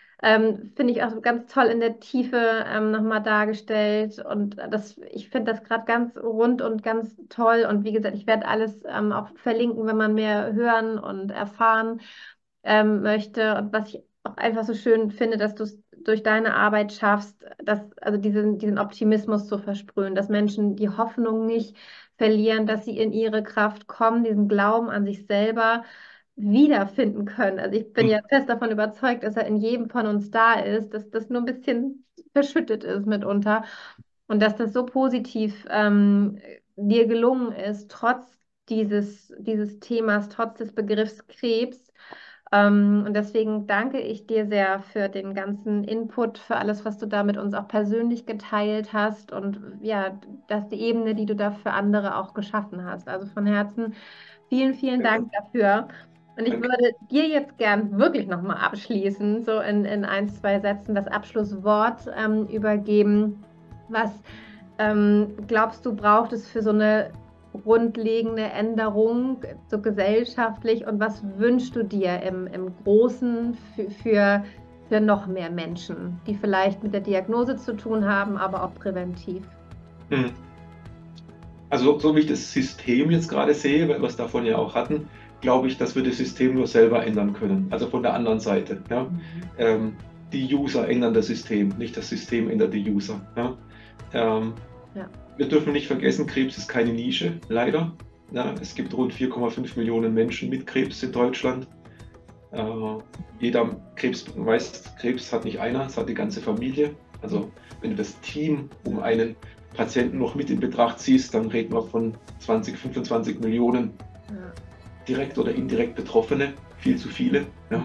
finde ich auch ganz toll in der Tiefe nochmal dargestellt und ich finde das gerade ganz rund und ganz toll und wie gesagt, ich werde alles auch verlinken, wenn man mehr hören und erfahren möchte. Und was ich auch einfach so schön finde, dass du es durch deine Arbeit schaffst, also diesen Optimismus zu versprühen, dass Menschen die Hoffnung nicht verlieren, dass sie in ihre Kraft kommen, diesen Glauben an sich selber wiederfinden können. Also ich bin ja fest davon überzeugt, dass er in jedem von uns da ist, dass das nur ein bisschen verschüttet ist mitunter und dass das so positiv dir gelungen ist, trotz dieses Themas, trotz des Begriffs Krebs. Und deswegen danke ich dir sehr für den ganzen Input, für alles, was du da mit uns auch persönlich geteilt hast und ja, die Ebene, die du da für andere auch geschaffen hast. Also von Herzen vielen, vielen Dank dafür. Und ich würde dir jetzt gern wirklich nochmal abschließen, so in 1, 2 Sätzen das Abschlusswort übergeben. Was glaubst du, braucht es für so eine grundlegende Änderung, so gesellschaftlich und was wünschst du dir im Großen für noch mehr Menschen, die vielleicht mit der Diagnose zu tun haben, aber auch präventiv? Also so wie ich das System jetzt gerade sehe, weil wir es davon ja auch hatten, glaube ich, dass wir das System nur selber ändern können, also von der anderen Seite. Ja? Die User ändern das System, nicht das System ändert die User. Ja? Wir dürfen nicht vergessen, Krebs ist keine Nische, leider. Ja, es gibt rund 4,5 Millionen Menschen mit Krebs in Deutschland. Jeder Krebs hat nicht einer, es hat die ganze Familie. Also wenn du das Team um einen Patienten noch mit in Betracht ziehst, dann reden wir von 20, 25 Millionen direkt oder indirekt Betroffene, viel zu viele. Ja.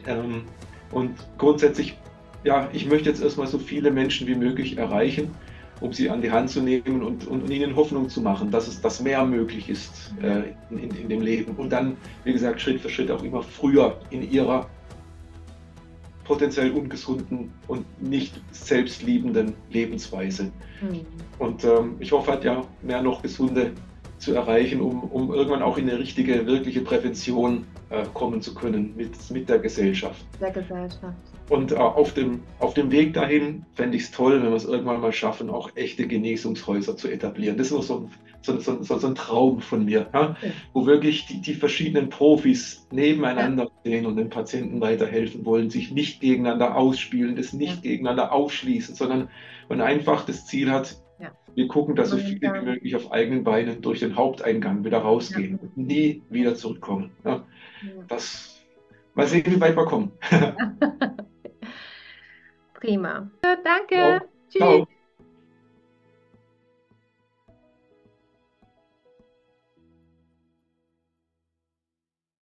Und grundsätzlich, ja, ich möchte jetzt erstmal so viele Menschen wie möglich erreichen um sie an die Hand zu nehmen und ihnen Hoffnung zu machen, dass mehr möglich ist in dem Leben. Und dann, wie gesagt, Schritt für Schritt auch immer früher in ihrer potenziell ungesunden und nicht selbstliebenden Lebensweise. Und ich hoffe halt ja, mehr noch Gesunde zu erreichen, um irgendwann auch in eine richtige, wirkliche Prävention kommen zu können mit der Gesellschaft. Der Gesellschaft. Und auf dem Weg dahin fände ich es toll, wenn wir es irgendwann mal schaffen, auch echte Genesungshäuser zu etablieren. Das ist noch so ein Traum von mir, ja? Wo wirklich die verschiedenen Profis nebeneinander stehen und den Patienten weiterhelfen wollen, sich nicht gegeneinander ausspielen, das nicht gegeneinander ausschließen, sondern man einfach das Ziel hat, wir gucken, dass so viele wie möglich auf eigenen Beinen durch den Haupteingang wieder rausgehen und nie wieder zurückkommen. Ja? Mal sehen, wie weit wir kommen. Prima. Danke. Ja. Tschüss. Ciao.